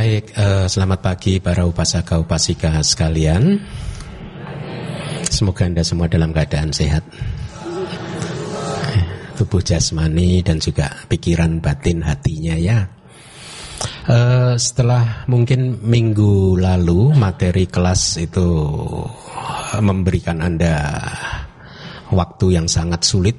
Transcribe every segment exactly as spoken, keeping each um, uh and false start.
Baik, eh, selamat pagi para upasaka upasika sekalian. Semoga Anda semua dalam keadaan sehat, tubuh jasmani dan juga pikiran batin hatinya ya. Eh, setelah mungkin minggu lalu materi kelas itu memberikan Anda waktu yang sangat sulit.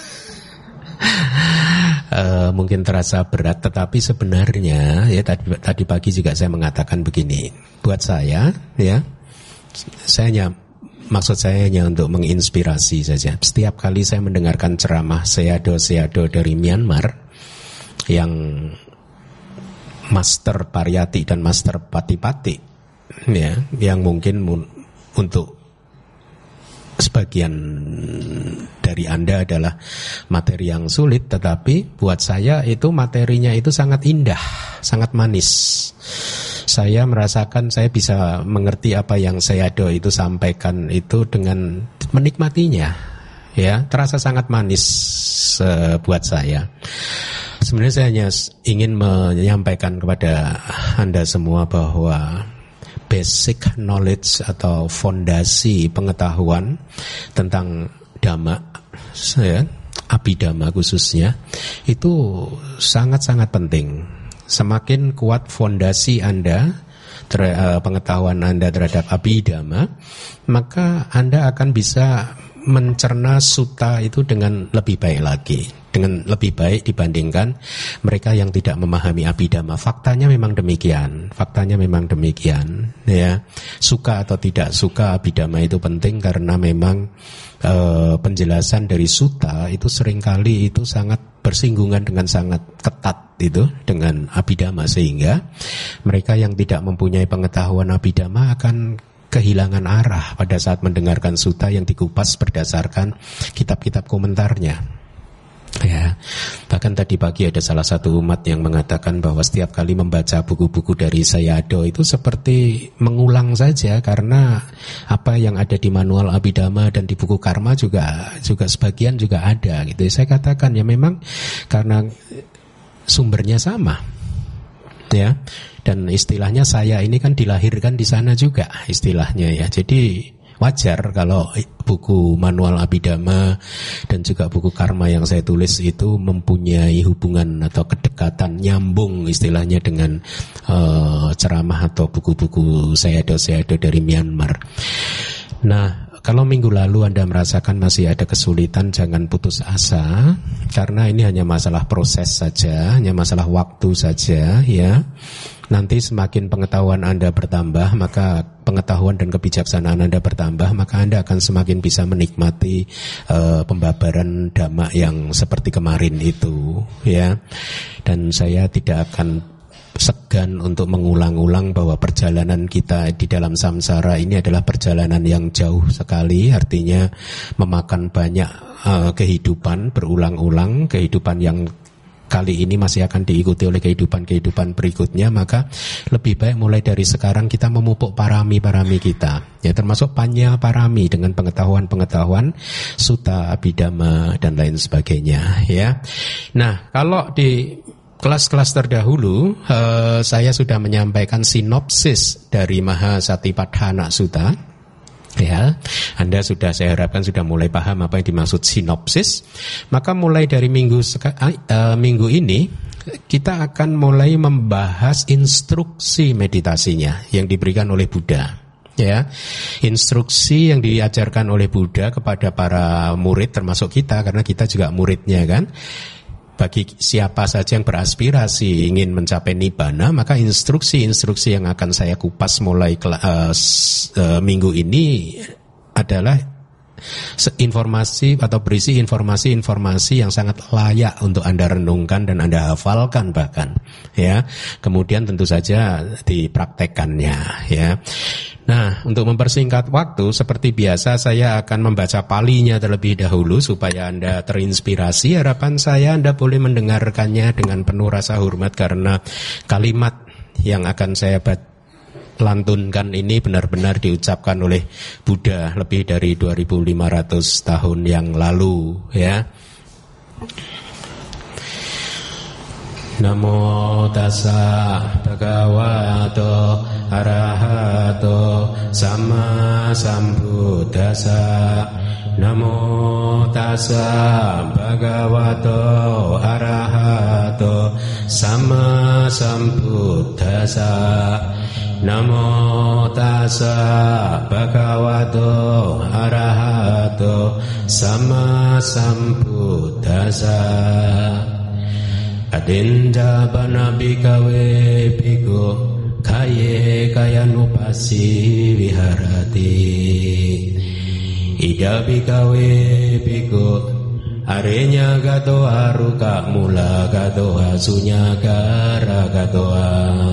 Uh, mungkin terasa berat, tetapi sebenarnya ya tadi, tadi pagi juga saya mengatakan begini, buat saya ya, saya hanya maksud saya hanya untuk menginspirasi saja. Setiap kali saya mendengarkan ceramah seado-seado dari Myanmar yang Master Pariyati dan Master Pati-Pati ya, yang mungkin mun, untuk sebagian dari Anda adalah materi yang sulit, tetapi buat saya itu materinya itu sangat indah, sangat manis. Saya merasakan saya bisa mengerti apa yang Sayadaw itu sampaikan itu dengan menikmatinya, ya, terasa sangat manis uh, buat saya. Sebenarnya saya hanya ingin menyampaikan kepada Anda semua bahwa basic knowledge atau fondasi pengetahuan tentang Dhamma, ya, Abhidhamma khususnya, itu sangat-sangat penting. Semakin kuat fondasi Anda, ter, uh, pengetahuan Anda terhadap Abhidhamma, maka Anda akan bisa mencerna sutta itu dengan lebih baik lagi, dengan lebih baik dibandingkan mereka yang tidak memahami Abhidhamma. Faktanya memang demikian, faktanya memang demikian, ya. Suka atau tidak suka Abhidhamma itu penting karena memang e, penjelasan dari sutta itu seringkali itu sangat bersinggungan dengan sangat ketat itu dengan Abhidhamma, sehingga mereka yang tidak mempunyai pengetahuan Abhidhamma akan kehilangan arah pada saat mendengarkan sutta yang dikupas berdasarkan kitab-kitab komentarnya. Ya, bahkan tadi pagi ada salah satu umat yang mengatakan bahwa setiap kali membaca buku-buku dari Sayadaw itu seperti mengulang saja, karena apa yang ada di manual Abhidhamma dan di buku karma juga juga sebagian juga ada gitu. Saya katakan ya memang karena sumbernya sama, ya. Dan istilahnya saya ini kan dilahirkan di sana juga istilahnya ya. Jadi wajar kalau buku manual Abhidhamma dan juga buku karma yang saya tulis itu mempunyai hubungan atau kedekatan nyambung istilahnya dengan uh, ceramah atau buku-buku Sayadaw-Sayadaw dari Myanmar. Nah, kalau minggu lalu Anda merasakan masih ada kesulitan, jangan putus asa, karena ini hanya masalah proses saja, hanya masalah waktu saja ya. Nanti semakin pengetahuan Anda bertambah, maka pengetahuan dan kebijaksanaan Anda bertambah, maka Anda akan semakin bisa menikmati uh, pembabaran Dhamma yang seperti kemarin itu ya. Dan saya tidak akan segan untuk mengulang-ulang bahwa perjalanan kita di dalam samsara ini adalah perjalanan yang jauh sekali, artinya memakan banyak uh, kehidupan berulang-ulang, kehidupan yang kali ini masih akan diikuti oleh kehidupan-kehidupan berikutnya. Maka lebih baik mulai dari sekarang kita memupuk parami-parami kita, ya, termasuk panya parami dengan pengetahuan-pengetahuan sutta, Abhidhamma dan lain sebagainya ya. Nah, kalau di kelas-kelas terdahulu eh, saya sudah menyampaikan sinopsis dari Mahasatipatthana Sutta. Ya, Anda sudah, saya harapkan sudah mulai paham apa yang dimaksud sinopsis. Maka mulai dari minggu uh, minggu ini kita akan mulai membahas instruksi meditasinya yang diberikan oleh Buddha. Ya, instruksi yang diajarkan oleh Buddha kepada para murid termasuk kita, karena kita juga muridnya kan. Bagi siapa saja yang beraspirasi ingin mencapai nibbana, maka instruksi-instruksi yang akan saya kupas mulai uh, uh, minggu ini adalah informasi atau berisi informasi-informasi yang sangat layak untuk Anda renungkan dan Anda hafalkan bahkan ya. Kemudian tentu saja dipraktekkannya ya. Nah, untuk mempersingkat waktu, seperti biasa saya akan membaca palinya terlebih dahulu supaya Anda terinspirasi. Harapan saya Anda boleh mendengarkannya dengan penuh rasa hormat, karena kalimat yang akan saya lantunkan ini benar-benar diucapkan oleh Buddha lebih dari dua ribu lima ratus tahun yang lalu ya. Namo tassa bhagavato arahato sama sambuddhassa. Namo tassa bhagavato arahato sama sambuddhassa. Namo tassa bhagavato arahato sama sambuddhassa. Adinda bana bikawe bhikkhu kaye kayanupasi viharati. Ida bikawe bhikkhu arenya gatoa ruka mula gatoa sunyagara gatoa.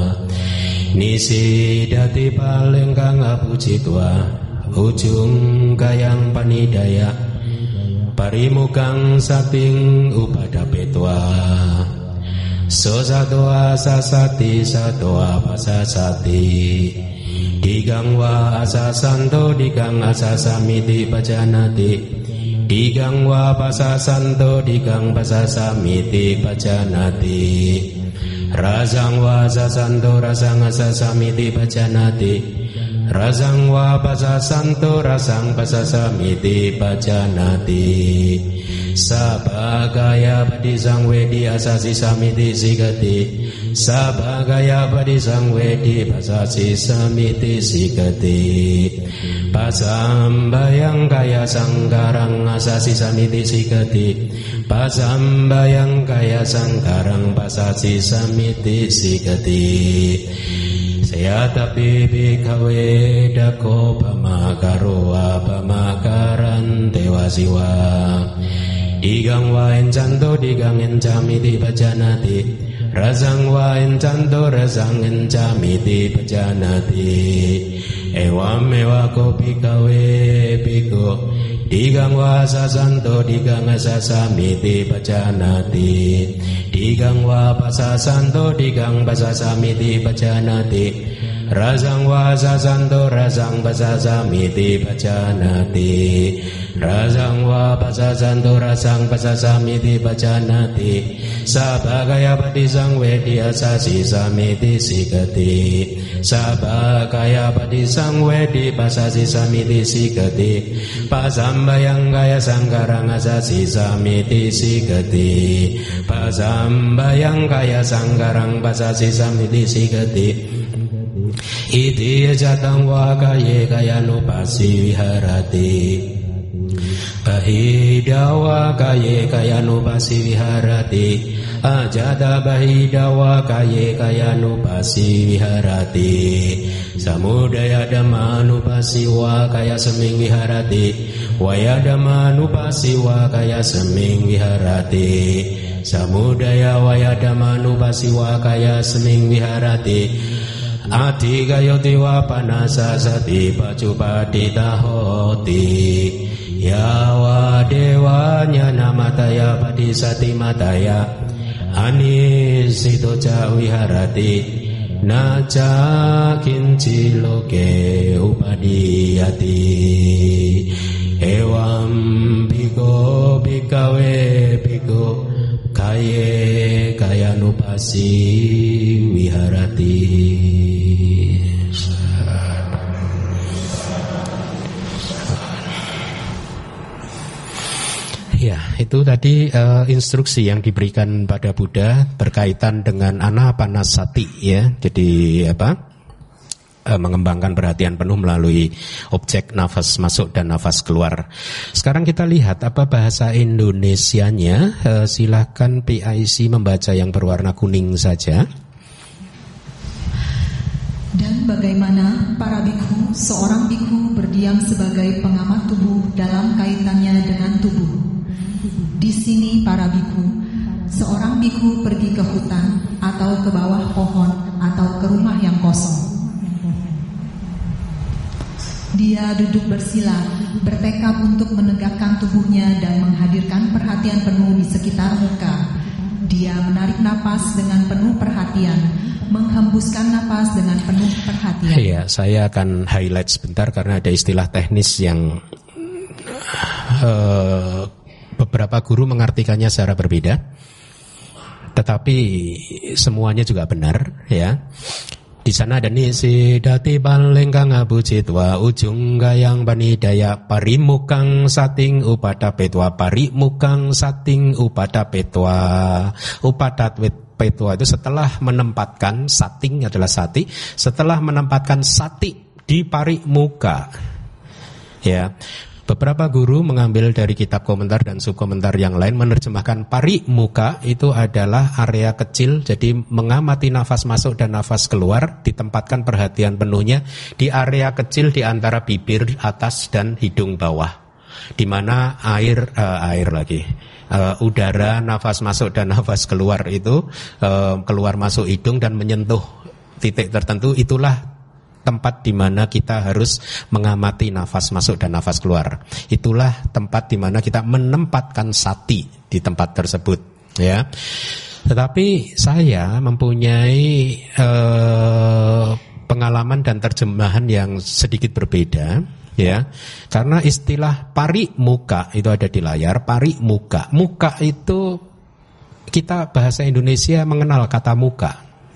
Nisi dati paling kang apucitwa ujung kayang panidaya parimukang sating upadapetwa. So satoa sasati satoa pasasati digang wa asasanto digang asasamiti pajanati. Digang wa pasasanto digang pasasamiti pajanati. Rasang wa asasanto rasang asasamiti pajanati. Rasang wa pasasanto rasang pasasamiti pajanati. Sabagaya padisang wedi asasi samiti sikati. Sabagaya padisang wedi pasasi samiti sikati. Pasambayang kaya sangkarang asasi samiti sikati. Pasambayang kaya sangkarang pasasi samiti sikati. Saya tapi bikawe dako pamakaroa pamakaran tewa siwa. Digang wa encanto digang encamiti pajanati. Rasang wa encanto rasang encamiti pajanati. Ewam ewa ko bikawe biko. Digang wa sasanto digang asasamiti pajanati. Digang wa pasasanto digang pasasamiti pajanati. Rasang wa sasanto rasang pasasamiti pajanati. Rasang wa pasasanto rasang pasasamiti pajanati. Sabagaya padisang wedi asasi samiti sikati. Sabagaya padisang wedi pasasi samiti sikati. Pasambayang kaya sangkarang asasi samiti sikati. Pasambayang kaya sangkarang pasasi samiti sikati. Iti jatang wa kaye kaya nupasi viharati. Bahidawa kaye kaya nupasi viharati. Ajata bahidawa kaye kaya nupasi viharati. Samudaya dhamma nupasi wa kaya seming viharati. Waya dhamma nupasi wa kaya seming viharati. Samudaya waya dhamma nupasi wa kaya seming viharati. Adi gayoti wa panasa sati pacupatita hoti. Yawa dewanya namataya padisati mataya. Anisito ca viharati. Naca kinci loke upadiyati. Ewam biko bikawe biko kaye kaya nupasi viharati. Ya, itu tadi uh, instruksi yang diberikan pada Buddha berkaitan dengan anapanasati, ya. Jadi apa? Uh, mengembangkan perhatian penuh melalui objek nafas masuk dan nafas keluar. Sekarang kita lihat apa bahasa Indonesianya. Uh, silahkan P I C membaca yang berwarna kuning saja. Dan bagaimana para bikhu, seorang bikhu berdiam sebagai pengamat tubuh dalam kaitannya dengan tubuh. Di sini para bikhu, seorang bikhu pergi ke hutan atau ke bawah pohon atau ke rumah yang kosong. Dia duduk bersila, bertekad untuk menegakkan tubuhnya dan menghadirkan perhatian penuh di sekitar muka. Dia menarik napas dengan penuh perhatian, menghembuskan napas dengan penuh perhatian. Iya, saya akan highlight sebentar karena ada istilah teknis yang uh, beberapa guru mengartikannya secara berbeda. tetapi semuanya juga benar, ya. Di sana ada nisi dati paling kang abucitwa ujung gayang banidaya parimukang sating upada petwa parimukang sating upada petwa upadat petwa itu setelah menempatkan sating adalah sati, setelah menempatkan sati di parimuka, ya. Beberapa guru mengambil dari kitab komentar dan subkomentar yang lain menerjemahkan pari muka itu adalah area kecil, jadi mengamati nafas masuk dan nafas keluar, ditempatkan perhatian penuhnya di area kecil di antara bibir atas dan hidung bawah, di mana air uh, air lagi uh, udara nafas masuk dan nafas keluar itu uh, keluar masuk hidung dan menyentuh titik tertentu. Itulah tempat di mana kita harus mengamati nafas masuk dan nafas keluar. Itulah tempat di mana kita menempatkan sati di tempat tersebut, ya. Tetapi saya mempunyai eh, pengalaman dan terjemahan yang sedikit berbeda, ya. Karena istilah pari muka itu ada di layar. Pari muka, muka itu kita bahasa Indonesia mengenal kata muka.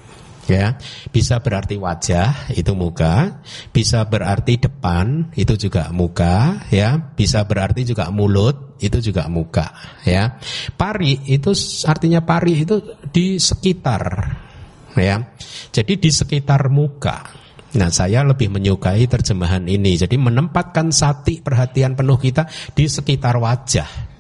Ya, bisa berarti wajah, itu muka, bisa berarti depan, itu juga muka, ya, bisa berarti juga mulut, itu juga muka, ya. Pari itu artinya pari itu di sekitar, ya. Jadi di sekitar muka. Nah, saya lebih menyukai terjemahan ini. Jadi menempatkan sati perhatian penuh kita di sekitar wajah.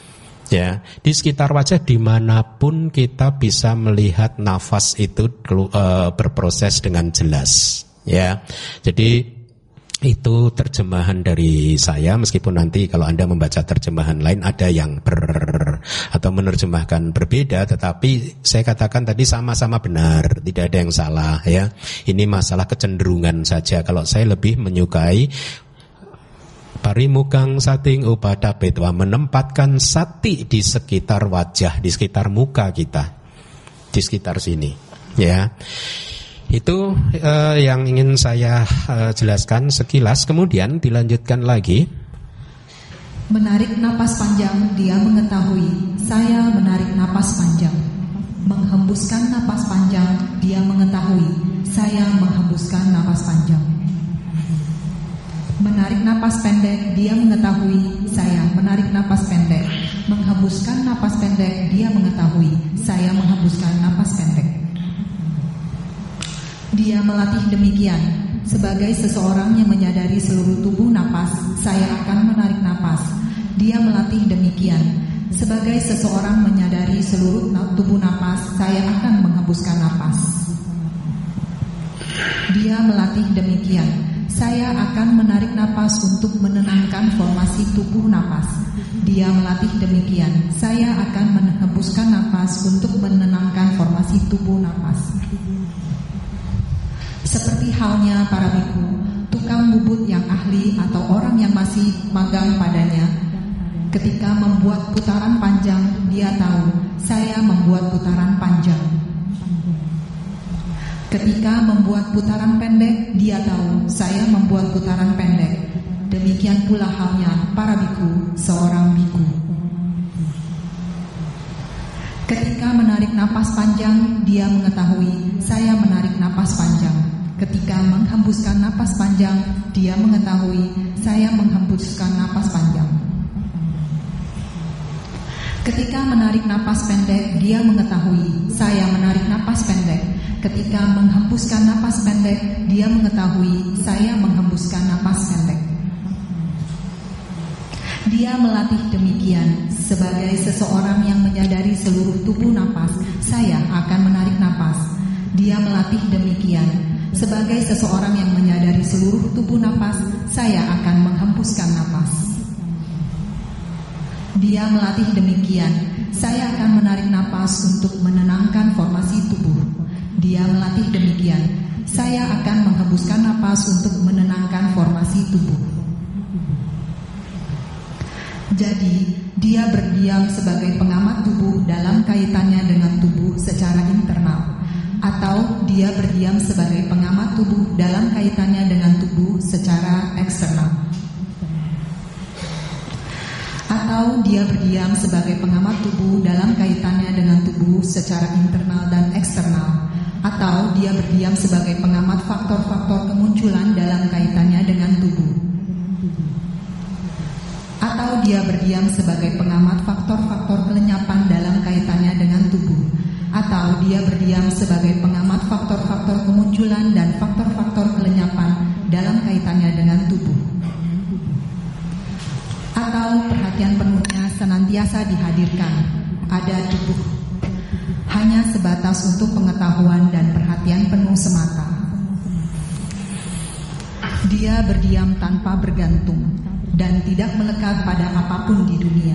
Ya, di sekitar wajah dimanapun kita bisa melihat nafas itu uh, berproses dengan jelas. Ya, jadi itu terjemahan dari saya. Meskipun nanti kalau Anda membaca terjemahan lain ada yang ber atau menerjemahkan berbeda, tetapi saya katakan tadi sama-sama benar, tidak ada yang salah. Ya, ini masalah kecenderungan saja. Kalau saya lebih menyukai parimukang sating upada petwa, menempatkan sati di sekitar wajah, di sekitar muka kita, di sekitar sini, ya. Itu uh, yang ingin saya uh, jelaskan sekilas. Kemudian dilanjutkan lagi. Menarik napas panjang, dia mengetahui saya menarik napas panjang. Menghembuskan napas panjang, dia mengetahui saya menghembuskan napas panjang. Menarik napas pendek, dia mengetahui saya menarik napas pendek. Menghembuskan napas pendek, dia mengetahui saya menghembuskan napas pendek. Dia melatih demikian. Sebagai seseorang yang menyadari seluruh tubuh napas, saya akan menarik napas. Dia melatih demikian. Sebagai seseorang menyadari seluruh tubuh napas, saya akan menghembuskan napas. Dia melatih demikian. Saya akan menarik napas untuk menenangkan formasi tubuh napas. Dia melatih demikian. Saya akan menghembuskan napas untuk menenangkan formasi tubuh napas. Seperti halnya para biku, tukang bubut yang ahli atau orang yang masih magang padanya, ketika membuat putaran panjang, dia tahu saya membuat putaran panjang. Ketika membuat putaran pendek, dia tahu saya membuat putaran pendek. Demikian pula halnya para biku, seorang biku. Ketika menarik napas panjang, dia mengetahui saya menarik napas panjang. Ketika menghembuskan napas panjang, dia mengetahui saya menghembuskan napas panjang. Ketika menarik napas pendek, dia mengetahui saya menarik napas pendek. Ketika menghembuskan napas pendek, dia mengetahui saya menghembuskan napas pendek. Dia melatih demikian. Sebagai seseorang yang menyadari seluruh tubuh napas, saya akan menarik napas. Dia melatih demikian. Sebagai seseorang yang menyadari seluruh tubuh napas, saya akan menghembuskan napas. Dia melatih demikian. Saya akan menarik napas untuk menenangkan formasi tubuh. Dia melatih demikian. Saya akan menghembuskan napas untuk menenangkan formasi tubuh. Jadi, dia berdiam sebagai pengamat tubuh dalam kaitannya dengan tubuh secara internal, atau dia berdiam sebagai pengamat tubuh dalam kaitannya dengan tubuh secara eksternal. Atau atau dia berdiam sebagai pengamat tubuh dalam kaitannya dengan tubuh secara internal dan eksternal, atau dia berdiam sebagai pengamat faktor-faktor kemunculan dalam kaitannya dengan tubuh, atau dia berdiam sebagai pengamat faktor-faktor kelenyapan dalam kaitannya dengan tubuh, atau dia berdiam sebagai pengamat faktor-faktor kemunculan dan faktor-faktor kelenyapan dalam kaitannya dengan tubuh, atau perhatian penuhnya senantiasa dihadirkan pada tubuh hanya sebatas untuk pengetahuan dan perhatian penuh semata. Dia berdiam tanpa bergantung dan tidak melekat pada apapun di dunia.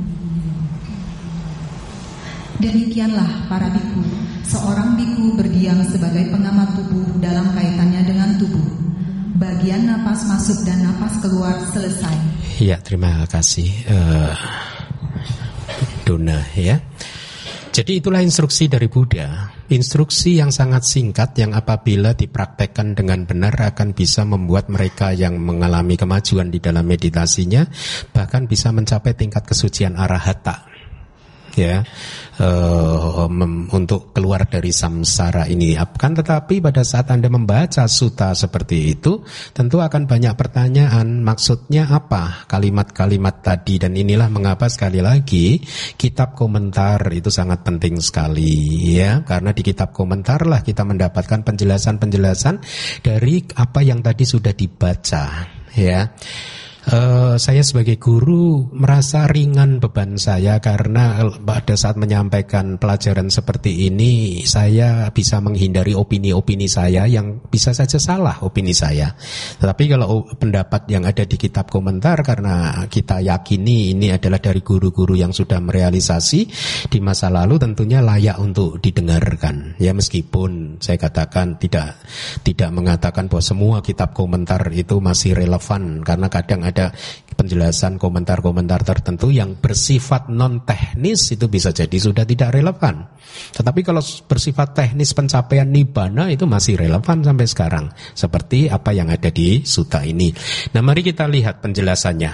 Demikianlah para biku, seorang biku berdiam sebagai pengamat tubuh dalam kaitannya dengan tubuh. Bagian napas masuk dan napas keluar selesai. Ya, terima kasih uh, Dona ya. Jadi itulah instruksi dari Buddha. Instruksi yang sangat singkat yang apabila dipraktekkan dengan benar akan bisa membuat mereka yang mengalami kemajuan di dalam meditasinya bahkan bisa mencapai tingkat kesucian arahata. Ya, uh, mem, untuk keluar dari samsara ini. Akan tetapi pada saat Anda membaca sutta seperti itu, tentu akan banyak pertanyaan. Maksudnya apa kalimat-kalimat tadi? Dan inilah mengapa sekali lagi kitab komentar itu sangat penting sekali, ya. Karena di kitab komentar lah kita mendapatkan penjelasan-penjelasan dari apa yang tadi sudah dibaca, ya. Uh, saya sebagai guru merasa ringan beban saya karena pada saat menyampaikan pelajaran seperti ini saya bisa menghindari opini-opini saya yang bisa saja salah opini saya. Tetapi kalau pendapat yang ada di kitab komentar karena kita yakini ini adalah dari guru-guru yang sudah merealisasi di masa lalu tentunya layak untuk didengarkan. Ya meskipun saya katakan tidak tidak mengatakan bahwa semua kitab komentar itu masih relevan karena kadang ada penjelasan komentar-komentar tertentu yang bersifat non-teknis itu bisa jadi sudah tidak relevan. Tetapi kalau bersifat teknis pencapaian nibbana itu masih relevan sampai sekarang. Seperti apa yang ada di sutta ini. Nah mari kita lihat penjelasannya.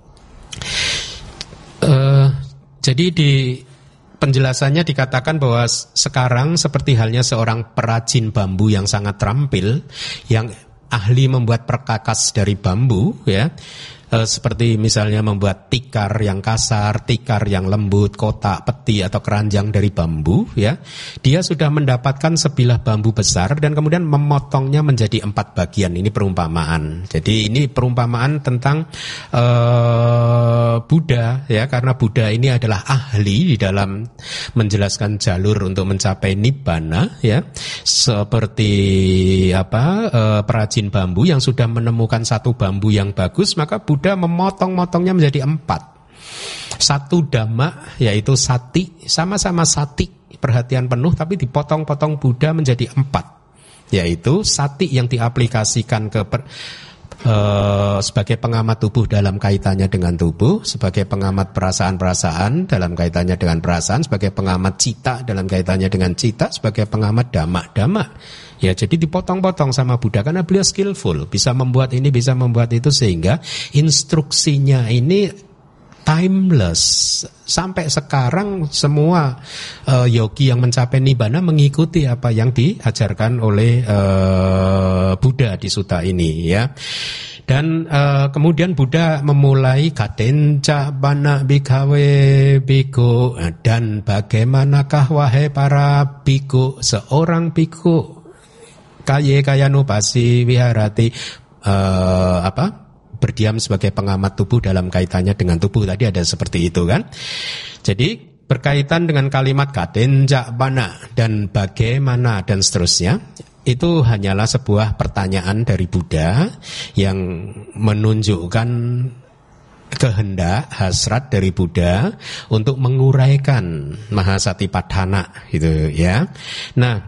Uh, jadi di penjelasannya dikatakan bahwa sekarang seperti halnya seorang perajin bambu yang sangat terampil, yang ahli membuat perkakas dari bambu, ya. E, seperti misalnya membuat tikar yang kasar, tikar yang lembut, kotak, peti atau keranjang dari bambu, ya. Dia sudah mendapatkan sebilah bambu besar dan kemudian memotongnya menjadi empat bagian. Ini perumpamaan. Jadi ini perumpamaan tentang e, Buddha, ya, karena Buddha ini adalah ahli di dalam menjelaskan jalur untuk mencapai nibbana, ya. Seperti apa e, perajin bambu yang sudah menemukan satu bambu yang bagus, maka Buddha memotong-motongnya menjadi empat. Satu dhamma yaitu sati, sama-sama sati, perhatian penuh, tapi dipotong-potong Buddha menjadi empat. Yaitu sati yang diaplikasikan ke per, uh, sebagai pengamat tubuh dalam kaitannya dengan tubuh, sebagai pengamat perasaan-perasaan dalam kaitannya dengan perasaan, sebagai pengamat cita dalam kaitannya dengan cita, sebagai pengamat dhamma-dhamma. Ya, jadi dipotong-potong sama Buddha karena beliau skillful, bisa membuat ini, bisa membuat itu, sehingga instruksinya ini timeless. Sampai sekarang semua uh, yogi yang mencapai nibbana mengikuti apa yang diajarkan oleh uh, Buddha di sutta ini, ya. Dan uh, kemudian Buddha memulai kadenca bana bikawe biku, dan bagaimanakah wahai para biku, seorang biku kaya kaya nupasi wiharati, uh, apa berdiam sebagai pengamat tubuh dalam kaitannya dengan tubuh. Tadi ada seperti itu kan. Jadi berkaitan dengan kalimat kadenca bana dan bagaimana dan seterusnya, itu hanyalah sebuah pertanyaan dari Buddha yang menunjukkan kehendak, hasrat dari Buddha untuk menguraikan Mahasatipattana gitu, ya. Nah,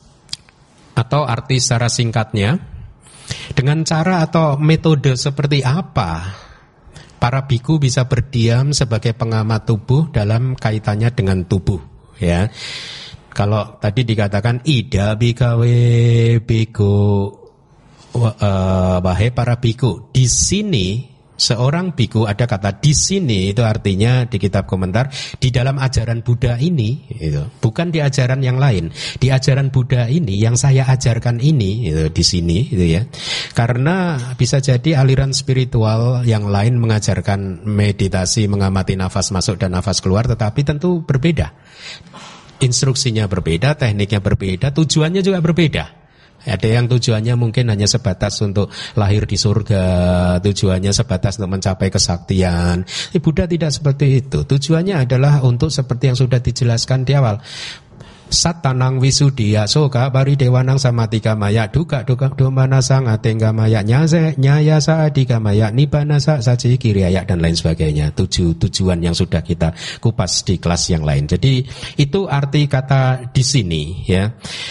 atau arti secara singkatnya, dengan cara atau metode seperti apa para biku bisa berdiam sebagai pengamat tubuh dalam kaitannya dengan tubuh, ya. Kalau tadi dikatakan ida bikawe biku, uh, wahai para biku, di sini Seorang biku, ada kata di sini, itu artinya di kitab komentar, di dalam ajaran Buddha ini, itu, bukan di ajaran yang lain. Di ajaran Buddha ini, yang saya ajarkan ini, itu, di sini, itu ya. Karena bisa jadi aliran spiritual yang lain mengajarkan meditasi, mengamati nafas masuk dan nafas keluar, tetapi tentu berbeda. Instruksinya berbeda, tekniknya berbeda, tujuannya juga berbeda. Ada yang tujuannya mungkin hanya sebatas untuk lahir di surga, tujuannya sebatas untuk mencapai kesaktian. Eh, Buddha tidak seperti itu. Tujuannya adalah untuk seperti yang sudah dijelaskan di awal. Satanang wisudiya soka pari dewanang samatika maya duka duka domana sang atengga maya nyase nyaya saadika maya nibana sa saci kiriaya dan lain sebagainya. Tujuh tujuan yang sudah kita kupas di kelas yang lain. Jadi itu arti kata di sini ya.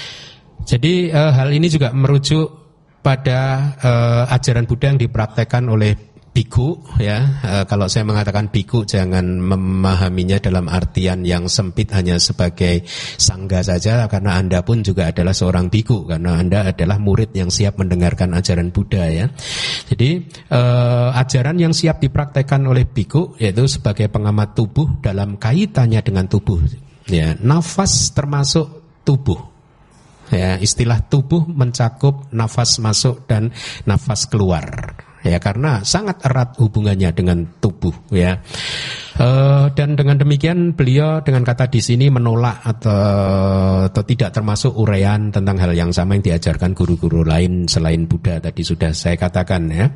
Jadi uh, hal ini juga merujuk pada uh, ajaran Buddha yang dipraktekkan oleh biku ya. Uh, kalau saya mengatakan biku jangan memahaminya dalam artian yang sempit hanya sebagai sangga saja, karena Anda pun juga adalah seorang biku, karena Anda adalah murid yang siap mendengarkan ajaran Buddha ya. Jadi uh, ajaran yang siap dipraktekkan oleh biku yaitu sebagai pengamat tubuh dalam kaitannya dengan tubuh ya. Nafas termasuk tubuh. Ya, istilah tubuh mencakup nafas masuk dan nafas keluar. Ya, karena sangat erat hubungannya dengan tubuh. Ya, e, dan dengan demikian beliau dengan kata di sini menolak atau, atau tidak termasuk uraian tentang hal yang sama yang diajarkan guru-guru lain selain Buddha tadi sudah saya katakan ya.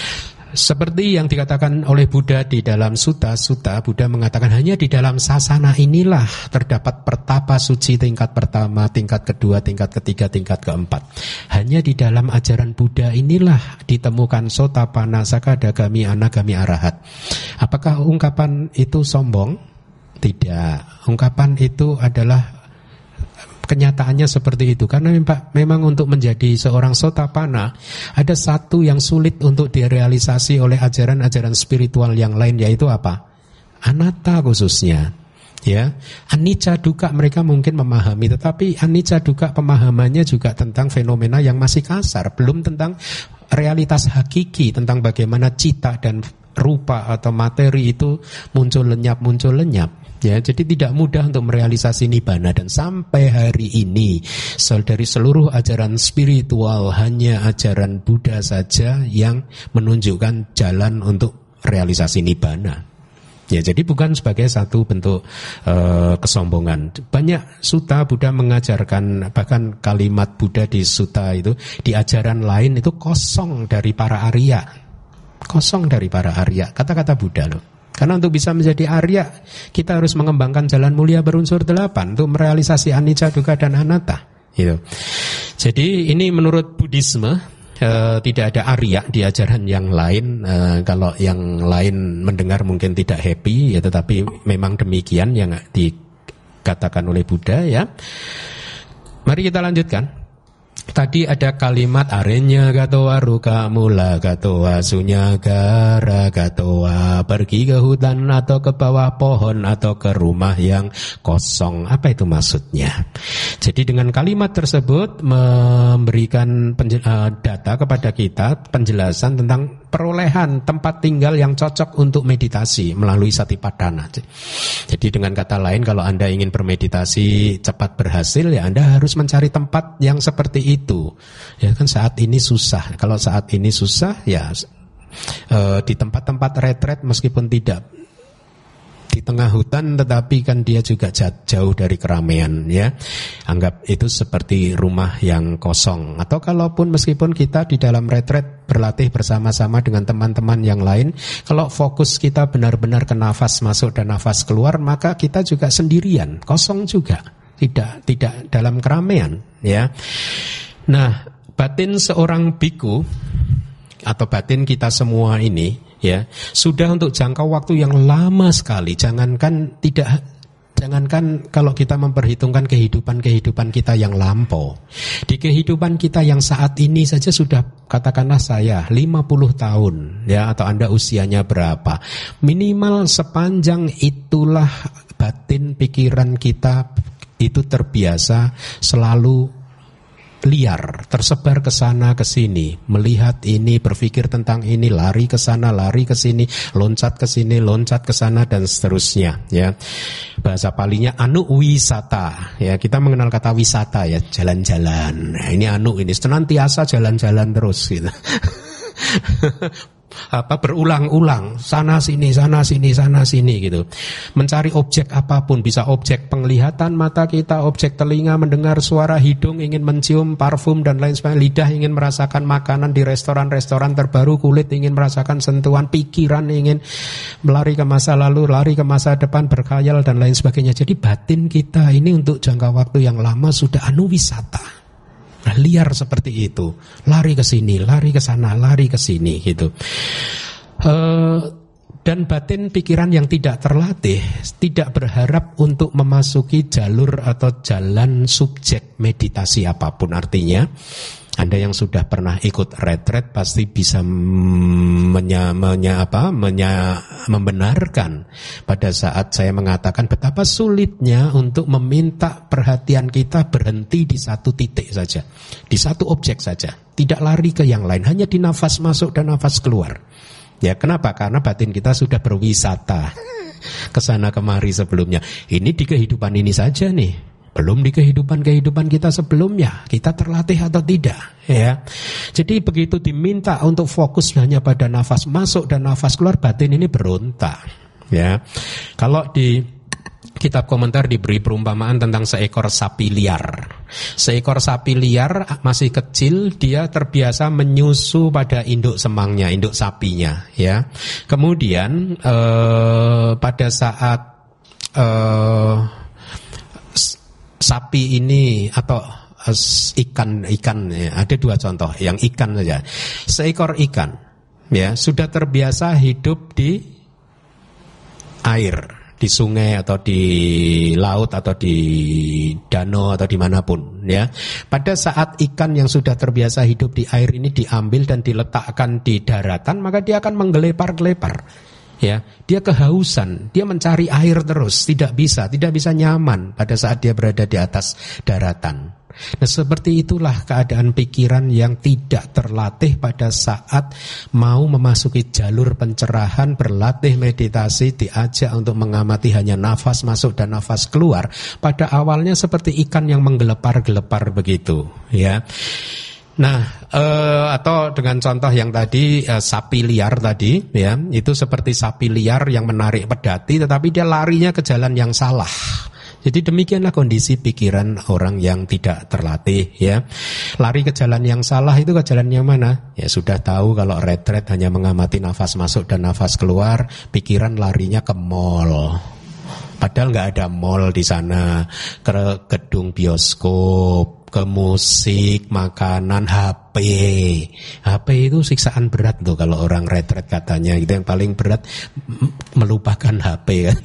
Seperti yang dikatakan oleh Buddha di dalam sutta-sutta, Buddha mengatakan hanya di dalam sasana inilah terdapat pertapa suci tingkat pertama, tingkat kedua, tingkat ketiga, tingkat keempat. Hanya di dalam ajaran Buddha inilah ditemukan sotapanna, sakadagami, anagami, arahat. Apakah ungkapan itu sombong? Tidak. Ungkapan itu adalah kenyataannya seperti itu. Karena memang untuk menjadi seorang sotapanna ada satu yang sulit untuk direalisasi oleh ajaran-ajaran spiritual yang lain, yaitu apa? Anatta khususnya. Ya, anicca dukkha mereka mungkin memahami, tetapi anicca dukkha pemahamannya juga tentang fenomena yang masih kasar, belum tentang realitas hakiki, tentang bagaimana cita dan rupa atau materi itu muncul lenyap muncul lenyap. Ya, jadi tidak mudah untuk merealisasi nibbana, dan sampai hari ini dari seluruh ajaran spiritual hanya ajaran Buddha saja yang menunjukkan jalan untuk realisasi nibbana. Ya, jadi bukan sebagai satu bentuk uh, kesombongan. Banyak sutta Buddha mengajarkan, bahkan kalimat Buddha di sutta itu di ajaran lain itu kosong dari para Arya. Kosong dari para Arya, kata-kata Buddha loh. Karena untuk bisa menjadi Arya, kita harus mengembangkan jalan mulia berunsur delapan untuk merealisasi anicca, dukkha, dan anatta. Gitu. Jadi ini menurut Buddhisme e, tidak ada Arya di ajaran yang lain. E, kalau yang lain mendengar mungkin tidak happy, ya, tetapi memang demikian yang dikatakan oleh Buddha. Ya, mari kita lanjutkan. Tadi ada kalimat arenya gatoa ruka mula gatoa sunyagara gatoa, pergi ke hutan atau ke bawah pohon atau ke rumah yang kosong. Apa itu maksudnya? Jadi dengan kalimat tersebut memberikan data kepada kita, penjelasan tentang perolehan tempat tinggal yang cocok untuk meditasi melalui Satipatthana. Jadi dengan kata lain, kalau Anda ingin bermeditasi cepat berhasil, ya Anda harus mencari tempat yang seperti itu. Ya kan saat ini susah. Kalau saat ini susah, ya e, di tempat-tempat retret meskipun tidak di tengah hutan, tetapi kan dia juga jauh dari keramaian, ya. Anggap itu seperti rumah yang kosong. Atau kalaupun meskipun kita di dalam retret berlatih bersama-sama dengan teman-teman yang lain, kalau fokus kita benar-benar ke nafas masuk dan nafas keluar, maka kita juga sendirian, kosong juga, tidak tidak dalam keramaian, ya. Nah, batin seorang biku atau batin kita semua ini, ya, sudah untuk jangka waktu yang lama sekali. Jangankan tidak, jangankan kalau kita memperhitungkan kehidupan-kehidupan kita yang lampau. Di kehidupan kita yang saat ini saja sudah, katakanlah saya lima puluh tahun, ya, atau Anda usianya berapa. Minimal sepanjang itulah batin pikiran kita itu terbiasa selalu liar, tersebar ke sana ke sini, melihat ini, berpikir tentang ini, lari ke sana, lari ke sini, loncat ke sini, loncat ke sana dan seterusnya, ya. Bahasa Palinya anu wisata, ya. Kita mengenal kata wisata, ya, jalan-jalan. Nah, ini anu ini senantiasa jalan-jalan terus gitu. Apa berulang-ulang sana sini sana sini sana sini gitu, mencari objek apapun, bisa objek penglihatan mata kita, objek telinga mendengar suara, hidung ingin mencium parfum dan lain sebagainya, lidah ingin merasakan makanan di restoran-restoran terbaru, kulit ingin merasakan sentuhan, pikiran ingin melari ke masa lalu, lari ke masa depan, berkhayal dan lain sebagainya. Jadi batin kita ini untuk jangka waktu yang lama sudah anu wisata. Nah, liar seperti itu, lari ke sini, lari ke sana, lari ke sini gitu. Uh, dan batin pikiran yang tidak terlatih tidak berharap untuk memasuki jalur atau jalan subjek meditasi apapun. Artinya, Anda yang sudah pernah ikut retret pasti bisa menya, menya, apa, menya, membenarkan pada saat saya mengatakan betapa sulitnya untuk meminta perhatian kita berhenti di satu titik saja, di satu objek saja, tidak lari ke yang lain, hanya di nafas masuk dan nafas keluar. Ya, kenapa? Karena batin kita sudah berwisata ke sana kemari sebelumnya. Ini di kehidupan ini saja nih. Belum di kehidupan-kehidupan kita sebelumnya, kita terlatih atau tidak, ya. Jadi begitu diminta untuk fokus hanya pada nafas masuk dan nafas keluar, batin ini berontak, ya. Kalau di kitab komentar diberi perumpamaan tentang seekor sapi liar. Seekor sapi liar masih kecil, dia terbiasa menyusu pada induk semangnya, induk sapinya, ya. Kemudian eh, pada saat eh, sapi ini atau ikan ikan ya, ada dua contoh, yang ikan saja. Seekor ikan ya sudah terbiasa hidup di air, di sungai atau di laut atau di danau atau dimanapun, ya. Pada saat ikan yang sudah terbiasa hidup di air ini diambil dan diletakkan di daratan, maka dia akan menggelepar-gelepar. Ya, dia kehausan, dia mencari air terus, tidak bisa, tidak bisa nyaman pada saat dia berada di atas daratan. Nah, seperti itulah keadaan pikiran yang tidak terlatih pada saat mau memasuki jalur pencerahan, berlatih meditasi, diajak untuk mengamati hanya nafas masuk dan nafas keluar. Pada awalnya seperti ikan yang menggelepar-gelepar begitu, ya. Nah, eh, atau dengan contoh yang tadi eh, sapi liar tadi, ya, itu seperti sapi liar yang menarik pedati, tetapi dia larinya ke jalan yang salah. Jadi demikianlah kondisi pikiran orang yang tidak terlatih, ya. Lari ke jalan yang salah itu ke jalan yang mana? Ya sudah tahu kalau retret hanya mengamati nafas masuk dan nafas keluar, pikiran larinya ke mall. Padahal nggak ada mall di sana, ke gedung bioskop, ke musik, makanan, H P. H P itu siksaan berat tuh kalau orang retret katanya. Itu yang paling berat, melupakan H P kan.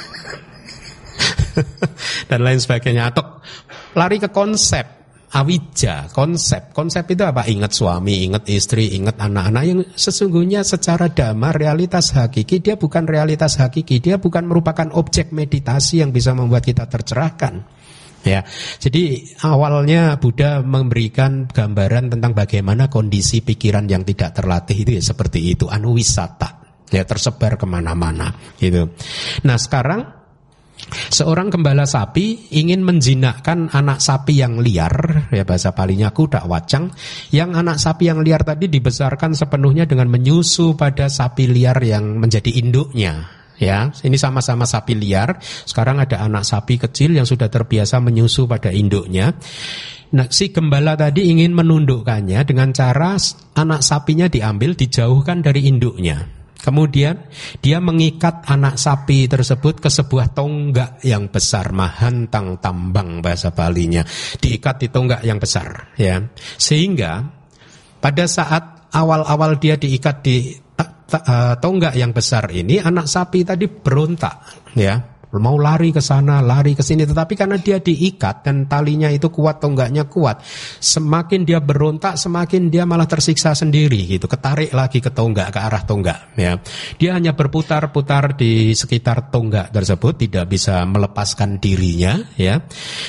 Dan lain sebagainya. Atau lari ke konsep, awija, konsep. Konsep itu apa? Ingat suami, ingat istri, ingat anak-anak. Yang sesungguhnya secara dhamma, realitas hakiki, dia bukan realitas hakiki. Dia bukan merupakan objek meditasi yang bisa membuat kita tercerahkan. Ya, jadi awalnya Buddha memberikan gambaran tentang bagaimana kondisi pikiran yang tidak terlatih itu ya seperti itu, anuwisata, ya tersebar kemana-mana, gitu. Nah sekarang seorang gembala sapi ingin menjinakkan anak sapi yang liar, ya bahasa Palinya kuda wacang, yang anak sapi yang liar tadi dibesarkan sepenuhnya dengan menyusu pada sapi liar yang menjadi induknya. Ya, ini sama-sama sapi liar. Sekarang ada anak sapi kecil yang sudah terbiasa menyusu pada induknya. Nah, si gembala tadi ingin menundukkannya dengan cara anak sapinya diambil, dijauhkan dari induknya. Kemudian dia mengikat anak sapi tersebut ke sebuah tonggak yang besar, mahantang tambang bahasa Palinya. Diikat di tonggak yang besar, ya. Sehingga pada saat awal-awal dia diikat di tonggak yang besar ini, anak sapi tadi berontak, ya, mau lari ke sana, lari ke sini, tetapi karena dia diikat dan talinya itu kuat, tonggaknya kuat, semakin dia berontak, semakin dia malah tersiksa sendiri, gitu, ketarik lagi ke tonggak, ke arah tonggak, ya. Dia hanya berputar-putar di sekitar tonggak tersebut, tidak bisa melepaskan dirinya, ya.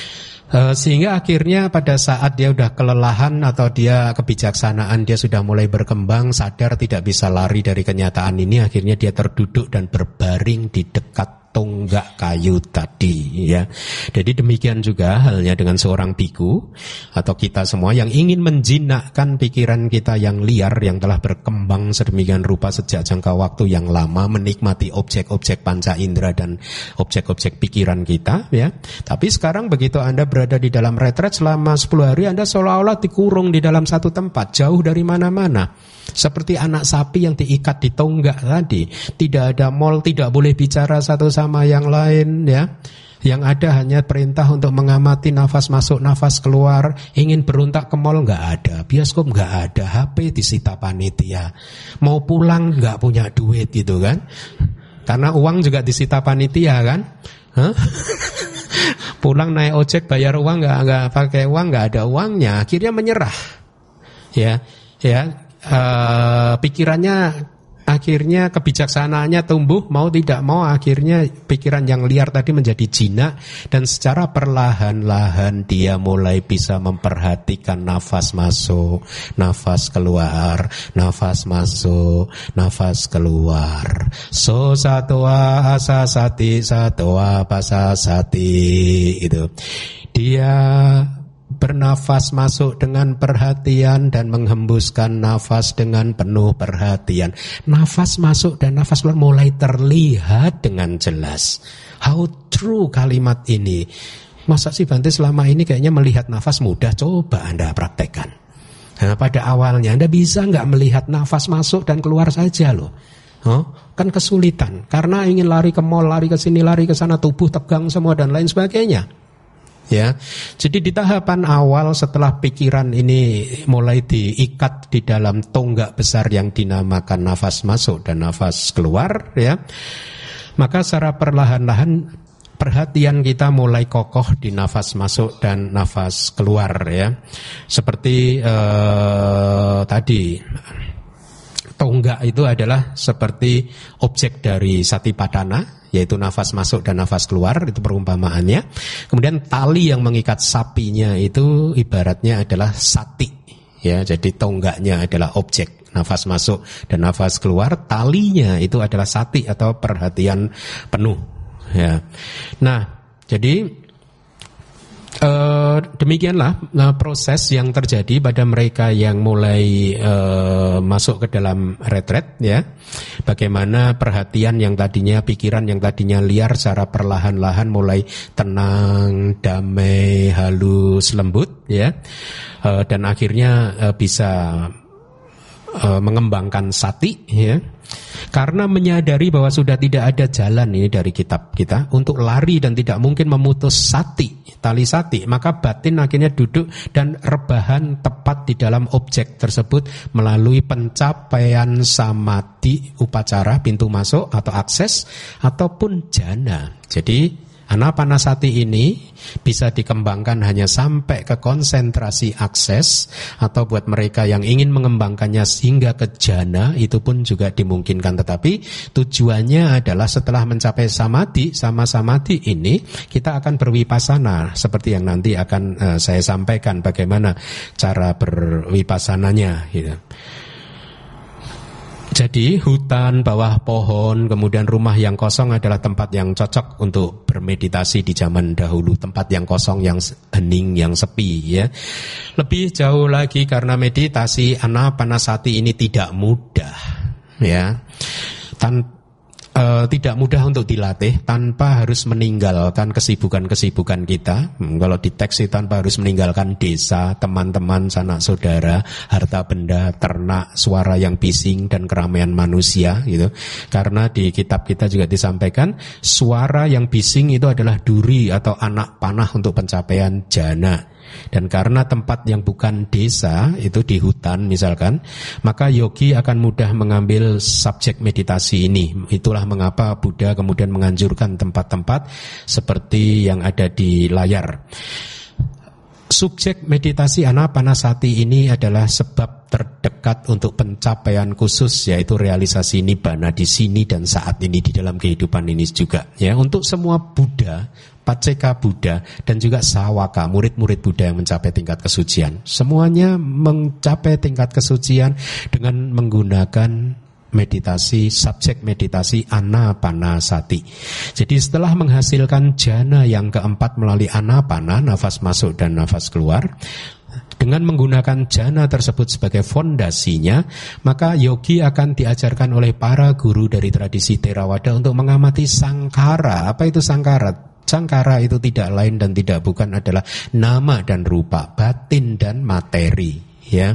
Uh, sehingga akhirnya pada saat dia udah kelelahan atau dia kebijaksanaan dia sudah mulai berkembang, sadar tidak bisa lari dari kenyataan ini, akhirnya dia terduduk dan berbaring di dekat tonggak kayu tadi, ya. Jadi demikian juga halnya dengan seorang biku atau kita semua yang ingin menjinakkan pikiran kita yang liar yang telah berkembang sedemikian rupa sejak jangka waktu yang lama, menikmati objek-objek panca indera dan objek-objek pikiran kita, ya. Tapi sekarang begitu Anda berada di dalam retret selama sepuluh hari, Anda seolah-olah dikurung di dalam satu tempat, jauh dari mana-mana. Seperti anak sapi yang diikat di tonggak tadi, tidak ada mall, tidak boleh bicara satu sama yang lain, ya. Yang ada hanya perintah untuk mengamati nafas masuk, nafas keluar. Ingin beruntak ke mall nggak ada, bioskop nggak ada, H P disita panitia. Mau pulang nggak punya duit gitu kan? Karena uang juga disita panitia kan? Hah? Pulang naik ojek bayar uang nggak nggak pakai uang, nggak ada uangnya, akhirnya menyerah, ya, ya. Uh, pikirannya akhirnya kebijaksanaannya tumbuh, mau tidak mau akhirnya pikiran yang liar tadi menjadi jinak, dan secara perlahan-lahan dia mulai bisa memperhatikan nafas masuk, nafas keluar, nafas masuk, nafas keluar. So satwa asa sati satwa pasa sati, itu dia bernafas masuk dengan perhatian dan menghembuskan nafas dengan penuh perhatian. Nafas masuk dan nafas keluar mulai terlihat dengan jelas. How true kalimat ini. Masa sih Bante selama ini kayaknya melihat nafas mudah? Coba Anda praktekkan. Nah, pada awalnya Anda bisa nggak melihat nafas masuk dan keluar saja loh. Oh, kan kesulitan karena ingin lari ke mall, lari ke sini, lari ke sana, tubuh tegang semua dan lain sebagainya. Ya, jadi di tahapan awal setelah pikiran ini mulai diikat di dalam tonggak besar yang dinamakan nafas masuk dan nafas keluar, ya, maka secara perlahan-lahan perhatian kita mulai kokoh di nafas masuk dan nafas keluar, ya, seperti eh, tadi. Tonggak itu adalah seperti objek dari Satipatthana, yaitu nafas masuk dan nafas keluar, itu perumpamaannya. Kemudian tali yang mengikat sapinya itu ibaratnya adalah sati, ya. Jadi tonggaknya adalah objek nafas masuk dan nafas keluar, talinya itu adalah sati atau perhatian penuh, ya. Nah, jadi Uh, demikianlah uh, proses yang terjadi pada mereka yang mulai uh, masuk ke dalam retret, ya. Bagaimana perhatian yang tadinya, pikiran yang tadinya liar secara perlahan-lahan mulai tenang, damai, halus, lembut, ya. Uh, dan akhirnya uh, bisa uh, mengembangkan sati, ya. Karena menyadari bahwa sudah tidak ada jalan ini dari kitab kita untuk lari dan tidak mungkin memutus sati, tali sati, maka batin akhirnya duduk dan rebahan tepat di dalam objek tersebut melalui pencapaian samadhi, upacara, pintu masuk atau akses, ataupun jana. Jadi Anapanasati ini bisa dikembangkan hanya sampai ke konsentrasi akses, atau buat mereka yang ingin mengembangkannya hingga ke jana, itu pun juga dimungkinkan. Tetapi tujuannya adalah setelah mencapai samadhi, sama samadhi ini kita akan berwipasana, seperti yang nanti akan uh, saya sampaikan bagaimana cara berwipasananya, gitu. Jadi hutan, bawah pohon, kemudian rumah yang kosong adalah tempat yang cocok untuk bermeditasi di zaman dahulu. Tempat yang kosong, yang hening, yang sepi, ya. Lebih jauh lagi karena meditasi anapanasati ini tidak mudah, ya. Tan Uh, tidak mudah untuk dilatih tanpa harus meninggalkan kesibukan-kesibukan kita. Hmm, kalau di teks itu tanpa harus meninggalkan desa, teman-teman, sanak saudara, harta benda, ternak, suara yang bising dan keramaian manusia, gitu. Karena di kitab kita juga disampaikan suara yang bising itu adalah duri atau anak panah untuk pencapaian jana. Dan karena tempat yang bukan desa itu di hutan misalkan, maka yogi akan mudah mengambil subjek meditasi ini. Itulah mengapa Buddha kemudian menganjurkan tempat-tempat seperti yang ada di layar. Subjek meditasi anapanasati ini adalah sebab terdekat untuk pencapaian khusus, yaitu realisasi nibbana di sini dan saat ini di dalam kehidupan ini juga, ya. Untuk semua Buddha Paceka Buddha, dan juga Sawaka, murid-murid Buddha yang mencapai tingkat kesucian. Semuanya mencapai tingkat kesucian dengan menggunakan meditasi, subjek meditasi Anapanasati. Jadi setelah menghasilkan jhana yang keempat melalui Anapana, nafas masuk dan nafas keluar, dengan menggunakan jhana tersebut sebagai fondasinya, maka yogi akan diajarkan oleh para guru dari tradisi Theravada untuk mengamati sangkara. Apa itu sangkara? Sangkara itu tidak lain dan tidak bukan adalah nama dan rupa, batin dan materi, ya.